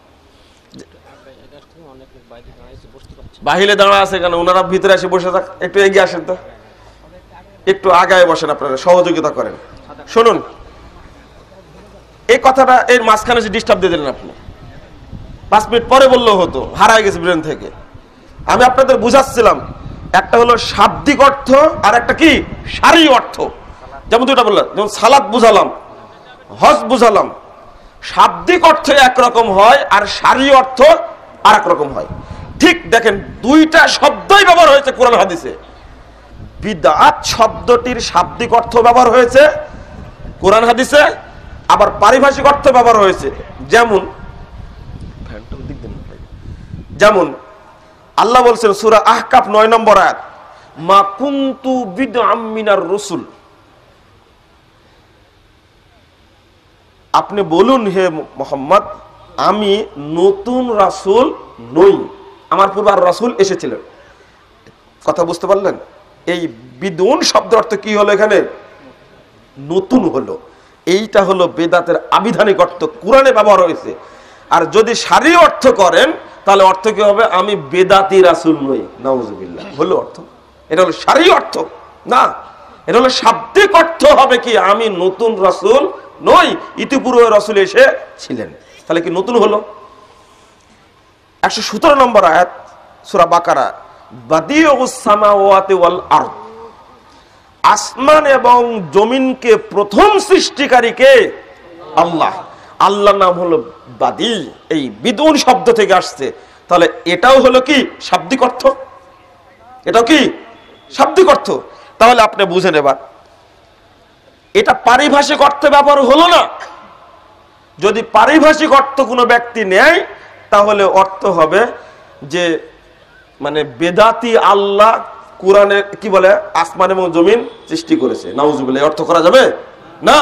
বাহিরে দাঁড়া আছে কেন? ওনারা ভিতরে এসে বসে থাক, একটু এগিয়ে আসেন তো, একটু আগায় বসেন, আপনারা সহযোগিতা করেন। শুনুন, এই কথাটা এর মাঝখানে যে ডিস্টার্ব দিয়ে দিলেন আপনি, পাঁচ মিনিট পরে বললেও হতো, হারায় গেছে ব্রেন থেকে। আমি আপনাদের বুঝাচ্ছিলাম, একটা হলো শাব্দিক অর্থ আর একটা কি? শারঈ অর্থ। যেমন দুটা বললাম, যেমন সালাত বুঝালাম, হজ বুঝালাম। শাব্দিক অর্থ একরকম হয় আর শারঈ অর্থ আর এক রকম হয়। ঠিক দেখেন, দুইটা শব্দই ব্যবহার হয়েছে কোরআন হাদিসে। বিদআত শব্দটির শাব্দিক অর্থ ব্যবহার হয়েছে কোরআন হাদিসে, আবার পারিভাষিক অর্থ ব্যবহার হয়েছে। যেমন যেমন আল্লাহ বলছেন সূরা আহকাফ নয় নম্বর আয়াত, মা কুনতু বিদআম মিনার রাসূল, আপনি বলুন হে মুহাম্মদ, আমি নতুন রাসূল নই, আমার পূর্বে আর রাসূল এসেছিলেন। কথা বুঝতে পারলেন? এই বিদুন শব্দ অর্থ কি হলো এখানে? নতুন হলো। এইটা হলো বেদাতের আবিধানিক অর্থ, কোরআনে ব্যবহার হয়েছে। আর যদি শারীরিক অর্থ করেন তাহলে অর্থ কি হবে? আমি বেদাতি রাসূল নই, নাউজুবিল্লাহ হলো অর্থ। এটা হলো শারীরিক অর্থ না, এটা হলো শাব্দিক অর্থ হবে কি আমি নতুন রাসূল নই, ইতিপূর্বে রাসূল এসে ছিলেন। তাহলে কি নতুন হলো? একশো সতেরো নম্বর আয়াত সূরা বাকারা, বাদিউস সামাওয়াতি ওয়াল আরদ, আসমান এবং জমিনকে প্রথম সৃষ্টিকারী কে? আল্লাহ। আল্লাহর নাম হলো বাদি, এই বিদুন শব্দ থেকে আসছে। তাহলে এটাও হলো কি শাব্দিক অর্থ, এটাও কি শাব্দিক অর্থ। তাহলে আপনি বুঝেন এবার, এটা পারিভাষিক অর্থে ব্যবহার হলো না। যদি পারিভাষিক অর্থ কোনো ব্যক্তি নেয় তাহলে অর্থ হবে যে মানে বেদাতি আল্লাহ কোরআনে কি বলে আসমান এবং জমিন সৃষ্টি করেছে, নাউজুবিল্লাহ অর্থ করা যাবে না।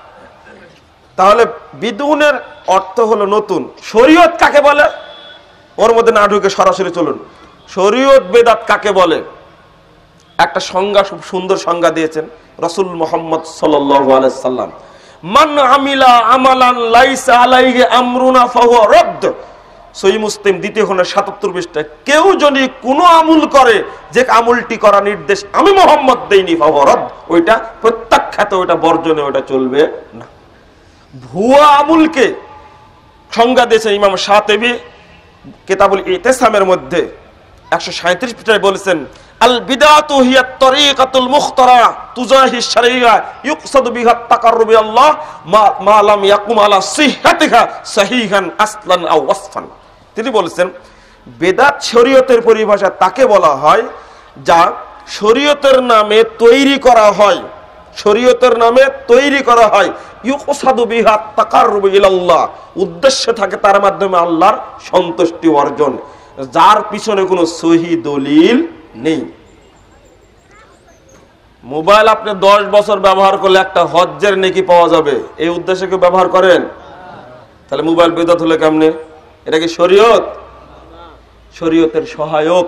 তাহলে বিদুনের অর্থ হলো নতুন। শরীয়ত কাকে বলে? ওর মধ্যে না ঢুকে সরাসরি চলুন, শরীয়ত বেদাত কাকে বলে একটা সংজ্ঞা, খুব সুন্দর সংজ্ঞা দিয়েছেন রাসূল মুহাম্মদ সাল্লাল্লাহু আলাইহি সাল্লাম। মান আমিলা আমালান লাইসা আলাইহি আমরুনা ফাহুয়া রাদ্দ, সহিহ মুসলিম দ্বিতীয় খণ্ডের সাতাত্তর পৃষ্ঠায়, কেউ যদি কোনো আমল করে যে আমলটি করা নির্দেশ আমি মুহাম্মদ দেইনি ফাহুয়া রাদ্দ, ওইটা প্রত্যাখ্যাত, ওইটা বর্জনীয়, ওইটা চলবে না। ভুয়া আমলকে সংজ্ঞা দিয়েছেন ইমাম শাতিবী কিতাবুল ইতিসামের মধ্যে একশো সাঁইত্রিশ পৃষ্ঠায় বলেছেন, আল বিদআতু হিয়া তরিকাতুল মুখতারা তুজাহি শারঈআ ইউকসাদু বিহা তাকাররুবি আল্লাহ মা লাম ইয়াকুম আলা সিহহাতিহা সহিহান আসলান আও ওয়াসফান। তিনি বলেছেন বেদাত শরীয়তের পরিভাষা তাকে বলা হয় যা শরীয়তের নামে তৈরি করা হয়, শরীয়তের নামে তৈরি করা হয়, ইউকসাদু বিহা তাকাররুবি ইলাল্লাহ, উদ্দেশ্য থাকে তার মাধ্যমে আল্লাহর সন্তুষ্টি অর্জন, যার পিছনে কোনো সহিহ দলিল নেই। মোবাইল আপনি দশ বছর ব্যবহার করলে একটা হজ্জের নেকি পাওয়া যাবে, এই উদ্দেশ্যে কেউ ব্যবহার করেন? তাহলে মোবাইল বেদাত হলে কেমনে? এটা কি শরীয়ত? শরীয়তের সহায়ক।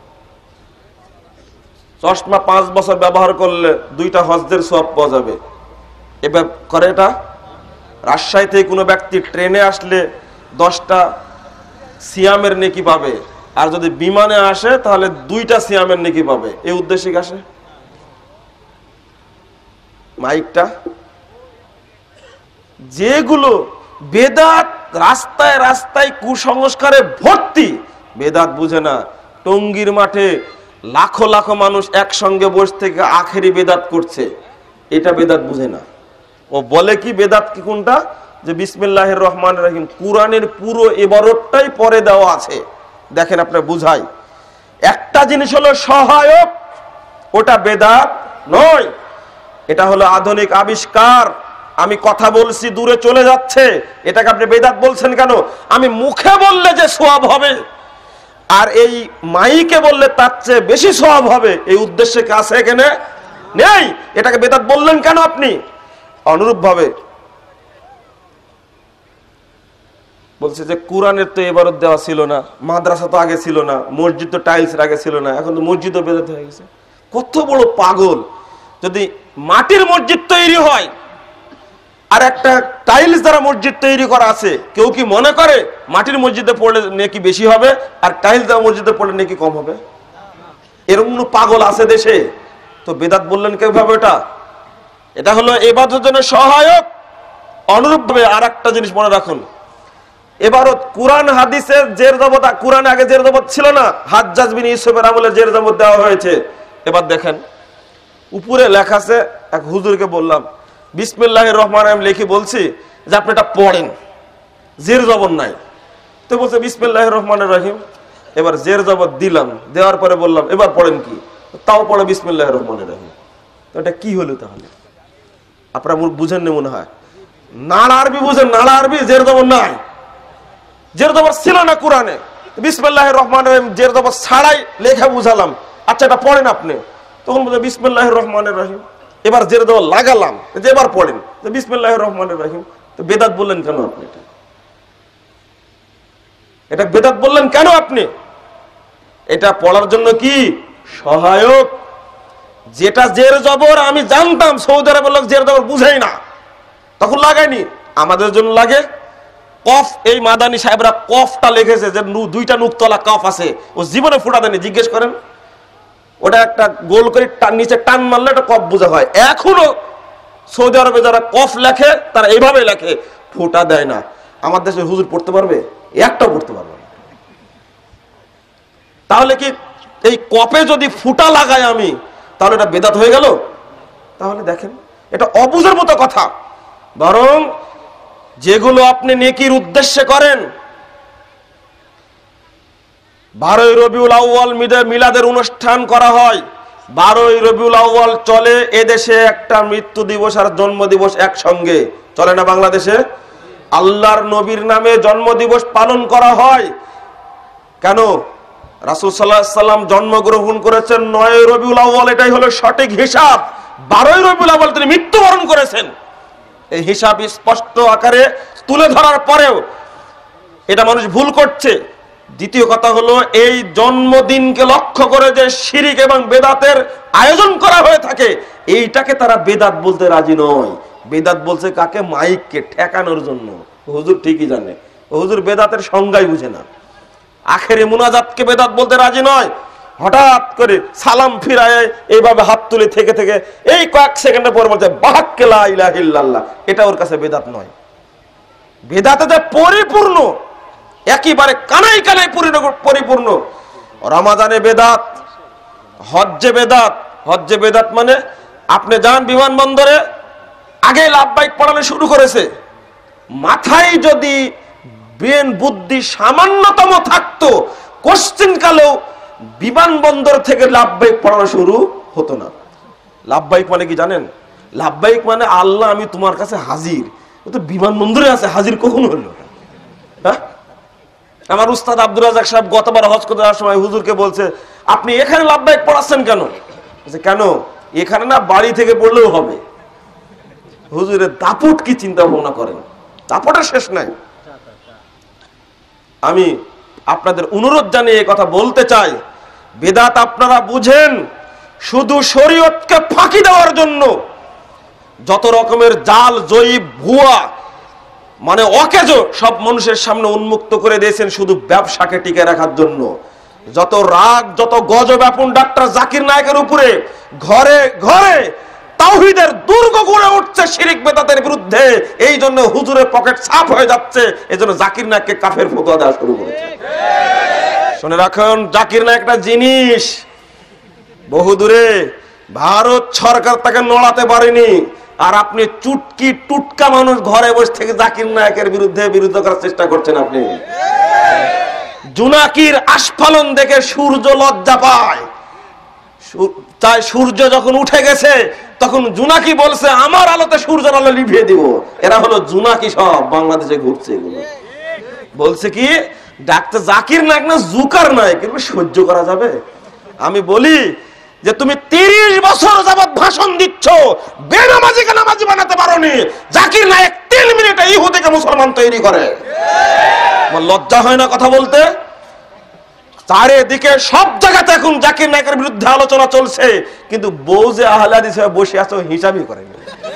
চশমা পাঁচ বছর ব্যবহার করলে দুইটা হজ্জের সওয়াব পাওয়া যাবে, এবার করে এটা? রাজশাহী থেকে কোনো ব্যক্তি ট্রেনে আসলে দশটা সিয়ামের নেকি পাবে, আর যদি বিমানে আসে তাহলে দুইটা সিয়ামের নেকি পাবে, এই উদ্দেশ্যে আসে। মাইকটা যেগুলো বেদাত, রাস্তায় রাস্তায় কুসংস্কারে ভর্তি, বেদাত বুঝে না। টঙ্গীর মাঠে লাখো লাখো মানুষ একসঙ্গে বসে থেকে আখেরি বেদাত করছে, এটা বেদাত বুঝে না। ও বলে কি বেদাত কি কোনটা? যে বিসমিল্লাহির রহমানির রহিম, কুরআনের পুরো ইবারতটাই পরে দেওয়া আছে। দেখেন আপনার বুঝাই, একটা জিনিস হলো সহায়ক, ওটা বেদাত নয়, এটা হলো আধুনিক আবিষ্কার। আমি কথা বলছি দূরে চলে যাচ্ছে, এটাকে আপনি বেদাত বলছেন কেন? আমি মুখে বললে যে সওয়াব হবে আর এই মাইকে বললে তার চেয়ে বেশি সওয়াব হবে, এই উদ্দেশ্যে কি আছে এখানে? নেই। এটাকে বেদাত বললেন কেন আপনি? অনুরূপ ভাবে বলছে যে কোরআনের তো ইবারত দেওয়া ছিল না, মাদ্রাসা তো আগে ছিল না, মসজিদ তো টাইলসের আগে ছিল না, এখন তো মসজিদও বেদাত হয়ে গেছে। কত বড় পাগল! যদি মাটির মসজিদ তৈরি হয় আর একটা টাইলস দ্বারা মসজিদ তৈরি করা আছে, কেউ কি মনে করে মাটির মসজিদে পড়লে নেকি বেশি হবে আর টাইলস দ্বারা মসজিদে পড়লে নেকি কম হবে? এরকম পাগল আছে দেশে? তো বেদাত বললেন কিভাবে? এটা এটা হলো ইবাদতের জন্য সহায়ক। অনুরূপ ভাবে আর একটা জিনিস মনে রাখুন, এবারত কোরআন হাদিসের জের জবত, কোরআনে আগে জের জবত ছিল না, হাজ্জাজ বিন ইউসুফের আমলে জের জবত দেওয়া হয়েছে। এবার দেখেন উপরে লেখা আছে, এক হুজুরকে বললাম বিসমিল্লাহির রহমানির রহিম লিখে বলছি যে আপনি এটা পড়েন, জের জবত নাই। তো বলছে বিসমিল্লাহির রহমানির রহিম, এবার জের জবত দিলাম, দেওয়ার পরে বললাম এবার পড়েন কি, তাও পড়ে বিসমিল্লাহির রহমানির রহিম। তো এটা কি হলো তাহলে? আপনারা বুঝেন না মনে হয়। নাড়া আরবি বুঝেন? নাড়া আরবি জের জবর নাই, জের জবর ছিল না কোরআনে। বিসমিল্লাহির রহমানির রহিম জের জবর ছাড়াই লেখা বুঝালাম, আচ্ছা এটা পড়েন আপনি, তখন বলছে বিসমিল্লাহির রহমানির রহিম। এবার জের জবর লাগালাম, যে এবার পড়েন বিসমিল্লাহির রহমানির রহিম। তো বেদাত বললেন কেন আপনি? এটা এটা বেদাত বললেন কেন আপনি? এটা পড়ার জন্য কি সহায়ক। যেটা জের জবর আমি জানতাম সৌদি আরবের লোক জের জবর বুঝাই না, তখন লাগাইনি, আমাদের জন্য লাগে কফ। এই মাদানী সাহেবরা কফটা লিখেছে যে দুইটা নুকতলা কফ আছে, ও জীবনে ফুটা দেয়নি, জিজ্ঞেস করেন। ওটা একটা গোল করে নিচে টান মারলে একটা কফ বোঝা হয়। এখনো সৌদি আরবে যারা কফ লেখে তারা এইভাবে লেখে, ফুটা দেয় না। আমার দেশে হুজুর পড়তে পারবে? একটাও পড়তে পারবে না। তাহলে কি এই কপে যদি ফুটা লাগাই আমি, তাহলে এটা বেদাত হয়ে গেল? তাহলে দেখেন, এটা অবুঝের মতো কথা। বরং যেগুলো আপনি নেকির উদ্দেশ্যে করেন, বারোই রবিউল আউয়াল মিলাদের অনুষ্ঠান করা হয়, বারোই রবিউল আউয়াল চলে এদেশে একটা মৃত্যু দিবস আর জন্ম দিবস একসঙ্গে চলে না বাংলাদেশে? আল্লাহর নবীর নামে জন্ম দিবস পালন করা হয় কেন? রাসূল সাল্লাল্লাহু আলাইহি ওয়াসাল্লাম জন্মগ্রহণ করেছেন নয় রবিউল আউয়াল, এটাই হলো সঠিক হিসাব। বারোই রবিউল আউয়াল তিনি মৃত্যুবরণ করেছেন। এই হিসাব স্পষ্ট আকারে তুলে ধরার পরেও এটা মানুষ ভুল করছে। দ্বিতীয় কথা হলো, এই জন্মদিনকে লক্ষ্য করে যে শিরিক এবং বেদাতের আয়োজন করা হয়ে থাকে, এইটাকে তারা বেদাত বলতে রাজি নয়। বেদাত বলছে কাকে? মাইককে ঠেকানোর জন্য। হুজুর ঠিকই জানে, হুজুর বেদাতের সংজ্ঞাই বুঝে না। আখেরি মুনাজাতকে বেদাত বলতে রাজি নয়। হঠাৎ করে সালাম ফিরায় এইভাবে হাত তুলে থেকে থেকে এই কয়েক সেকেন্ডের পর বলছে বাহাক্কে লা ইলাহা ইল্লাল্লাহ, এটা ওর কাছে বেদাত নয়। বেদাতে পরিপূর্ণ, একেবারে কানাই কানাই পরিপূর্ণ। রমাজানে বেদাত, হজ্জে বেদাত। হজ্জে বেদাত মানে আপনি যান বিমানবন্দরে, আগে লাভবাহিক পড়ানো শুরু করেছে, মাথায় যদি ব্রেন বুদ্ধি সামান্যতম থাকতো, কোশ্চেন কালেও বিমানবন্দর থেকে লাভবাহিক পড়ানো শুরু হতো না। লাভবাহিক মানে কি জানেন? লাভবাহিক মানে আল্লাহ আমি তোমার কাছে হাজির। ও তো বিমানবন্দরে আছে, হাজির কখন হলো? হ্যাঁ, আমার উস্তাদ আব্দুর রাজাক সাহেব গতবার হজ করতে যাওয়ার সময় হুজুরকে বলছে, আপনি এখানে লাভবাহিক পড়াচ্ছেন কেন? কেন? এখানে না বাড়ি থেকে পড়লেও হবে। হুজুরের দাপট কি চিন্তা ভাবনা করেন, দাপটের শেষ নাই। আমি আপনাদের অনুরোধ জানিয়ে এই কথা বলতে চাই, বেদাত আপনারা বুঝেন শুধু শরীয়তকে ফাঁকি দেওয়ার জন্য। যত রকমের জাল, জয়ীব, ভুয়া, মানে অকেজ সব মানুষের সামনে উন্মুক্ত করে দিয়েছেন শুধু ব্যবসাকে টিকে রাখার জন্য। যত রাগ, যত গজব এখন ডাক্তার জাকির নায়েকের উপরে, ঘরে ঘরে তাওহীদের দুর্গ গড়ে উঠছে শিরিক বেদাতের বিরুদ্ধে। এই জন্য হুজুরের পকেট সাফ হয়ে যাচ্ছে, এই জন্য জাকির নায়েককে কাফের ফতোয়া দেওয়া শুরু করেছে। শুনে রাখুন, জাকির নায়েক একটা জিনিস বহু দূরে, ভারত সরকার তাকে নড়াতে পারেনি। আর আপনি চুটকি টুটকা মানুষ ঘরে বসে থেকে জাকির নায়েকের বিরুদ্ধে বিরুদ্ধ করার চেষ্টা করছেন। আপনি জুনাকির আস্ফালন দেখে সূর্য লজ্জা পায়, তাই সূর্য যখন উঠে গেছে তখন জুনাকি বলছে আমার আলোতে সূর্যের আলো লিভিয়ে দিব। এরা হলো জুনাকি, সব বাংলাদেশে ঘুরছে এগুলো। বলছে কি ডাক্তার জাকির নায়েক না জুকার নায়েক, এগুলো সহ্য করা যাবে? আমি বলি যে তুমি তিরিশ বছর যাবত ভাষণ দিচ্ছ, বেনামাজিকে নামাজি বানাতে পারোনি। জাকির নায়েক তিন মিনিটে ইহুদিকে মুসলমান তৈরি করে। আমার লজ্জা হয় না কথা বলতে? চারিদিকে সব জায়গাতে এখন জাকির নায়েকের বিরুদ্ধে আলোচনা চলছে, কিন্তু বউ যে আহলে হাদিস হয়ে বসে আছে হিসাবই করেনি।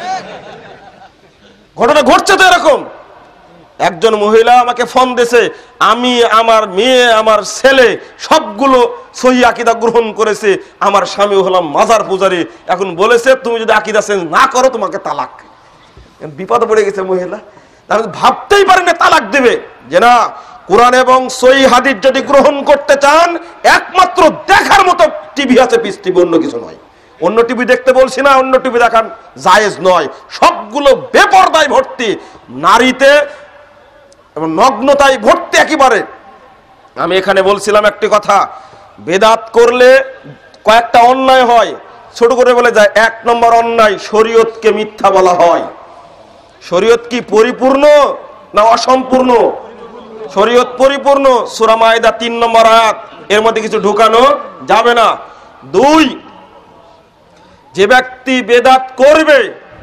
ঘটনা ঘটছে তো এরকম। একজন মহিলা আমাকে ফোন দিয়েছে, আমি, আমার মেয়ে, আমার ছেলে সবগুলো সহি আকীদা গ্রহণ করেছে, আমার স্বামী হলাম মাজার পূজারী, এখন বলেছে তুমি যদি আকীদা চেঞ্জ না করো তোমাকে তালাক। বিপদে পড়ে গেছে মহিলা, ভাবতেই পারে না তালাক দেবে। যে না, কোরআন এবং সহি হাদিস যদি গ্রহণ করতে চান, একমাত্র দেখার মতো টিভি আছে পিস টিভি, অন্য কিছু নয়। অন্য টিভি দেখতে বলছি না, অন্য টিভি দেখান জায়েজ নয়। সবগুলো বেপরদায় ভর্তি, নারীতে এবং নগ্নতায় ভর্তি একেবারে। আমি এখানে বলছিলাম একটি কথা, বেদাত করলে কয়েকটা অন্যায় হয়, ছোট করে বলে যায়। এক নম্বর অন্যায়, শরীয়তকে মিথ্যা বলা হয়। শরীয়ত কি পরিপূর্ণ না অসম্পূর্ণ? শরীয়ত পরিপূর্ণ। সূরা মায়েদা তিন নম্বর আয়াত, এর মধ্যে কিছু ঢোকানো যাবে না। দুই, যে ব্যক্তি বেদাত করবে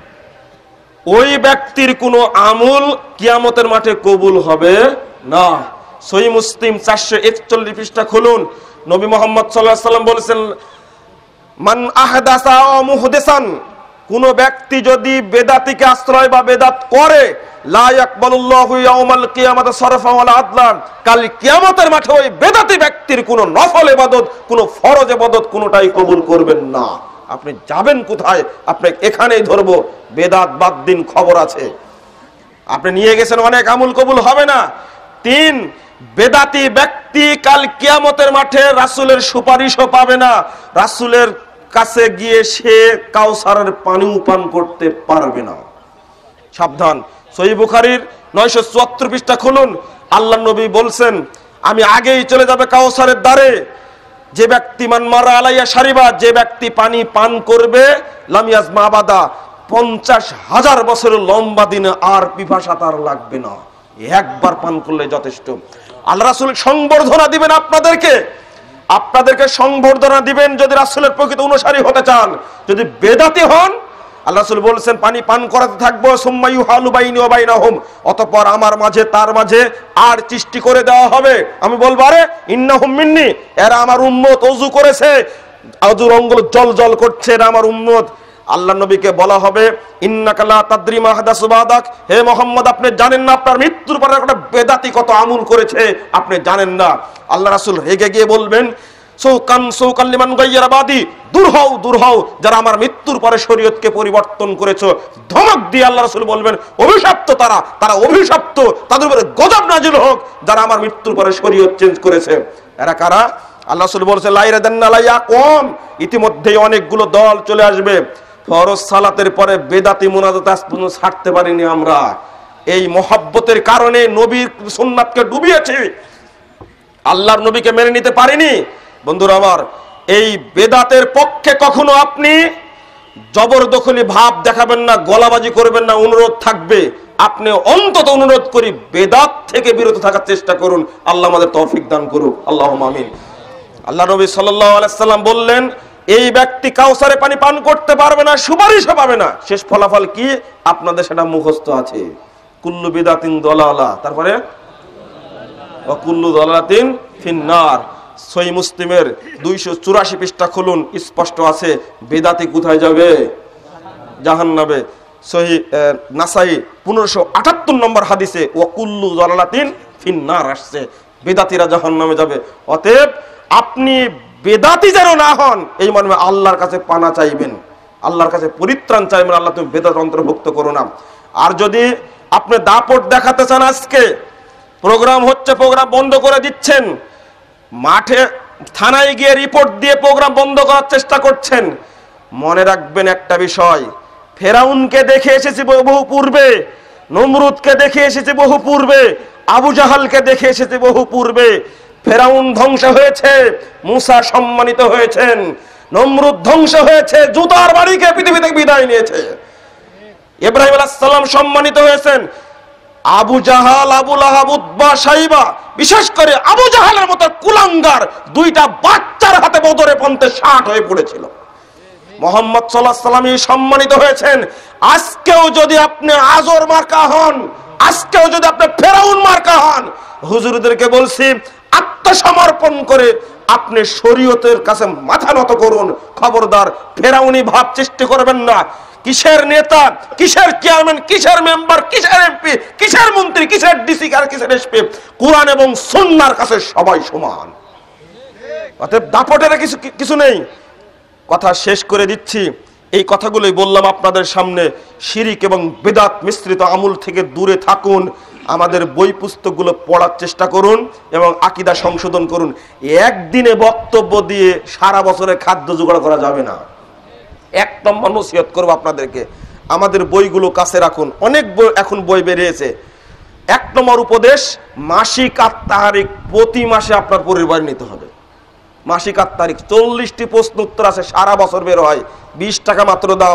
ওই ব্যক্তির কোনো আমল কিয়ামতের মাঠে কবুল হবে না। সহিহ মুসলিম চারশো একচল্লিশ পৃষ্ঠা খুলুন। নবী মুহাম্মদ সাল্লাল্লাহু আলাইহি ওয়াসাল্লাম বলেছেন, মান আহদাসা মুহদিসান, কোন ব্যক্তি যদি বেদাতিকে আশ্রয় বা বেদাত করে, লা ইয়াকবালুল্লাহু ইয়াউমাল কিয়ামাতি সরফা ওয়ালা আদলান, কাল কিয়ামতের মাঠে ওই বেদাতি ব্যক্তির কোন নফল ইবাদত, কোন ফরজ ইবাদত কোনটাই কবুল করবেন না। আপনি যাবেন কোথায়? আপনি এখানেই ধরবো, বেদাত বাদ দিন, খবর আছে। আপনি নিয়ে গেছেন অনেক, আমল কবুল হবে না। তিন, বেদাতি ব্যক্তি কাল কিয়ামতের মাঠে রাসূলের সুপারিশও পাবে না, রাসূলের কাছে গিয়ে সে কাউসারের পানিও পান করতে পারবে না। সাবধান। সহিহ বুখারীর নয়শো চুয়াত্তর পৃষ্ঠা খুলুন। আল্লাহর নবী বলছেন, আমি আগেই চলে যাবে কাউসারের দ্বারে। যে ব্যক্তি মান মারা আলাইয়া শারিবা, যে ব্যক্তি পানি পান করবে, লাম ইয়াজমা আবাদা, পঞ্চাশ হাজার বছরের লম্বা দিনে আর পিপাসা তার লাগবে না, একবার পান করলে যথেষ্ট। আল্লাহ রাসূল সংবর্ধনা দিবেন আপনাদেরকে, আপনাদেরকে সংবর্ধনা দিবেন যদি রাসূলের প্রকৃত অনুসারী হতে চান। যদি বেদাতি হন, আল্লাহ রাসূল বলেছেন পানি পান করাতে থাকবো, সুম্মা ইউহালু বাইনি ওয়া বাইনাহুম, অতঃপর আমার মাঝে তার মাঝে আর সৃষ্টি করে দেওয়া হবে। আমি বলবো, আরে ইন্নাহুম মিন্নি, এরা আমার উম্মত, ওযু করেছে, ওযুর অঙ্গুল জল জল করছে, এরা আমার উম্মত। আল্লাহ নবীকে বলা হবে, ইন্নাকা লা তাদরি মা হাদাসু বাদাক, হে মুহাম্মদ আপনি জানেন না আপনার মৃত্যুর পরে একটা বেদাতি কত আমল করেছে, আপনি জানেন না। আল্লাহ রাসূল রেগে গিয়ে বলবেন, সৌকান সৌকান লিমান গায়্যারা বাদি, দূর হও দূর হও যারা আমার মৃত্যুর পরে শরীয়তকে পরিবর্তন করেছো। ধমক দিয়ে আল্লাহ রাসূল বলবেন, অভিশপ্ত তারা, তারা অভিশপ্ত, তাদের উপরে গজব নাজিল হোক যারা আমার মৃত্যুর পরে শরীয়ত চেঞ্জ করেছে। এরা কারা? আল্লাহ রাসূল বলেছে, লাইরা দান্না লাইয়া কম, ইতিমধ্যেই অনেকগুলো দল চলে আসবে। ফরজ সালাতের পরে বেদাতি মুনাজাত আজ পর্যন্ত ছাড়তে পারিনি আমরা, এই মহব্বতের কারণে নবীর সুন্নাতকে ডুবিয়েছি, আল্লাহর নবীকে মেনে নিতে পারিনি। বন্ধুরা আমার, এই বেদাতের পক্ষে কখনো আপনি জবরদখলি ভাব দেখাবেন না, গলাবাজি করবেন না, অনুরোধ থাকবে। আপনি অন্তত অনুরোধ করি বেদাত থেকে বিরত থাকার চেষ্টা করুন। আল্লাহ আমাদের তৌফিক দান করুক, আল্লাহুম্মা আমিন। আল্লাহ নবী সাল্লাল্লাহু আলাইহি সাল্লাম বললেন, এই ব্যক্তি কাউসারে পানি পান করতে পারবে না, সুপারিশও পাবে না। শেষ ফলাফল কি? আপনাদের সেটা মুখস্থ আছে, কুল্লু বিদাতিন দালালা, তারপরে ওয়া কুল্লু দালালাতিন ফিন্নার। সহিহ মুসলিমের দুইশো চুরাশি পৃষ্ঠা খুলুন, স্পষ্ট আছে বেদাতি কোথায় যাবে? জাহান্নামে। সহিহ নাসাই পনেরোশো আটাত্তর নম্বর হাদিসে ওয়া কুল্লু দালালাতিন ফিন্নার আসছে, বেদাতিরা জাহান্নামে যাবে। অতএব আপনি বেদাতি যেন না হন, এই মর্মে আল্লাহর কাছে পানা চাইবেন, আল্লাহর কাছে পরিত্রাণ চাইবেন, আল্লাহ তুমি বেদাত অন্তর্ভুক্ত করো না। আর যদি আপনি দাপট দেখাতে চান, আজকে প্রোগ্রাম হচ্ছে, প্রোগ্রাম বন্ধ করে দিচ্ছেন, মাঠে থানায় গিয়ে রিপোর্ট দিয়ে প্রোগ্রাম বন্ধ করার চেষ্টা করছেন, মনে রাখবেন একটা বিষয়, ফেরাউনকে দেখে এসেছি বহু পূর্বে, নমরুদকে দেখে এসেছি বহু পূর্বে, আবু জাহালকে দেখে এসেছি বহু পূর্বে। ফেরাউন ধ্বংস হয়েছে, মুসা সম্মানিত হয়েছেন, নমরুদ ধ্বংস হয়েছে, জুতার বাড়িকে পৃথিবী থেকে বিদায় নিয়েছে, ইব্রাহিম আলাইহিস সালাম সম্মানিত হয়েছেন। Abu Jahl, Abu Lahab, Utba, Shaiba, বিশেষ করে আবু জাহালের মতো কুলাঙ্গার দুইটা বাচ্চার হাতে বদরে পন্থে ষাট হয়ে পড়েছিল। মুহাম্মদ সাল্লাল্লাহু আলাইহি ওয়াসাল্লাম সম্মানিত হয়েছেন। আজকেও যদি আপনি আজর মার্কা হন, আজকেও যদি আপনি ফেরাউন মার্কা হন, হুজুরদেরকে বলছি আত্মসমর্পণ করে আপনি শরীয়তের কাছে মাথা নত করুন। খবরদার ফেরাউনি ভাব সৃষ্টি করবেন না। কিসের নেতা, কিসের চেয়ারম্যান, কিসের মেম্বার, কিসের এমপি, কিসের মন্ত্রী, কিসের ডিসি, আর কিসের এসপি, কোরআন এবং সুন্নাহর কাছে সবাই সমান। অতএব দাপটের কিছু কিছু নেই। কথা শেষ করে দিচ্ছি, এই কথাগুলোই বললাম আপনাদের সামনে। শিরিক এবং বিদআত মিশ্রিত আমল থেকে দূরে থাকুন, আমাদের বই পুস্তকগুলো পড়ার চেষ্টা করুন এবং আকীদা সংশোধন করুন। একদিনে বক্তব্য দিয়ে সারা বছরে খাদ্য জোগাড় করা যাবে না। এক নম্বর নসিহত করবো আপনাদেরকে, আমাদের বইগুলো কাছে রাখুন। অনেক বই এখন বই বেরিয়েছে। এক নম্বর উপদেশ, মাসিক আত তাহারিক প্রতি মাসে আপনার পরিবার নিতে হবে। মাসিক আত তারিখ চল্লিশটি প্রশ্ন উত্তর আছে, সারা বছর বের হয়, বিশ টাকা মাত্র দাম।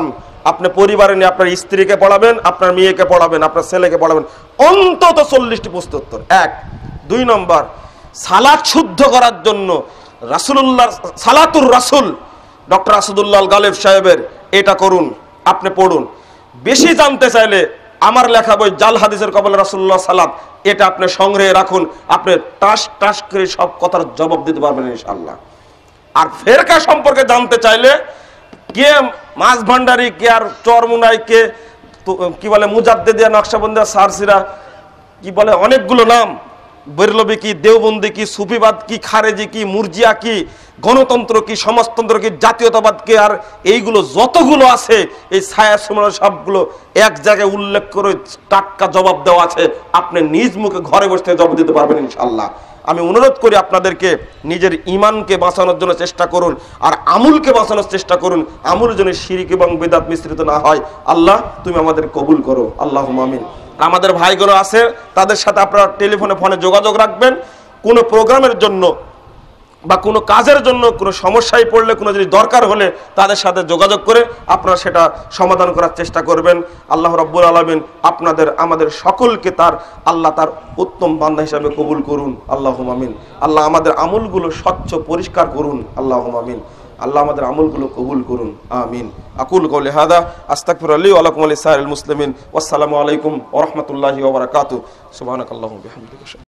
আপনি পরিবারে নিয়ে আপনার স্ত্রীকে পড়াবেন, আপনার মেয়েকে পড়াবেন, আপনার ছেলেকে পড়াবেন, অন্তত চল্লিশটি প্রশ্নোত্তর। এক। দুই নম্বর, সালাত শুদ্ধ করার জন্য রাসূলুল্লাহ সালাতুর রাসূল ডক্টর আসাদুল্লাহ আল গালেব সাহেবের এটা করুন, আপনি পড়ুন। বেশি জানতে চাইলে আমার লেখা বই জাল হাদিসের কবলে রাসূলুল্লাহ সালাত, এটা আপনি সংগ্রহে রাখুন, আপনি টাস টাস করে সব কথার জবাব দিতে পারবেন ইনশাআল্লাহ। আর ফেরকা সম্পর্কে জানতে চাইলে কে মাছ ভান্ডারি, কে আর চরমুনাই, কে কি বলে মুজাদ্দেদিয়া, নকশবন্দিয়া, সারসিরা, কি বলে অনেকগুলো নাম, বেরলবি কি, দেওবন্দি কি, সুফিবাদ কি, খারেজি কি, মুরজিয়া কি, গণতন্ত্র কি, সমাজতন্ত্র কি, জাতীয়তাবাদ কি, আর এইগুলো যতগুলো আছে এই ছায়া সময় সবগুলো এক জায়গায় উল্লেখ করে টাটকা জবাব দেওয়া আছে, আপনি নিজ মুখে ঘরে বসে জবাব দিতে পারবেন ইনশাআল্লাহ। আমি অনুরোধ করি আপনাদেরকে নিজের ঈমানকে বাঁচানোর জন্য চেষ্টা করুন, আর আমুলকে বাঁচানোর চেষ্টা করুন, আমুল যেন শিরক এবং বিদআত মিশ্রিত না হয়। আল্লাহ তুমি আমাদের কবুল করো, আল্লাহুম্মা আমিন। আমাদের ভাইগুলো আছে, তাদের সাথে আপনারা টেলিফোনে ফোনে যোগাযোগ রাখবেন। কোনো প্রোগ্রামের জন্য বা কোনো কাজের জন্য কোনো সমস্যায় পড়লে, কোনো যদি দরকার হলে তাদের সাথে যোগাযোগ করে আপনারা সেটা সমাধান করার চেষ্টা করবেন। আল্লাহ রাব্বুল আলামিন আপনাদের আমাদের সকলকে তার আল্লাহ তার উত্তম বান্দা হিসাবে কবুল করুন, আল্লাহুম্মা আমিন। আল্লাহ আমাদের আমলগুলো স্বচ্ছ পরিষ্কার করুন, আল্লাহুম্মা আমিন। আল্লাহ আমাদের আমলগুলো কবুল করুন, আমিন। আকুল কওলি হাদা আস্তাগফিরুল্লাহ লি ওয়া লাকুম ওয়া লিসাইরিল মুসলিমিন। ওয়াসসালামু আলাইকুম ওয়া রাহমাতুল্লাহি ওয়া বারাকাতুহু। সুবহানাকাল্লাহুম্মা ওয়া বিহামদিকা।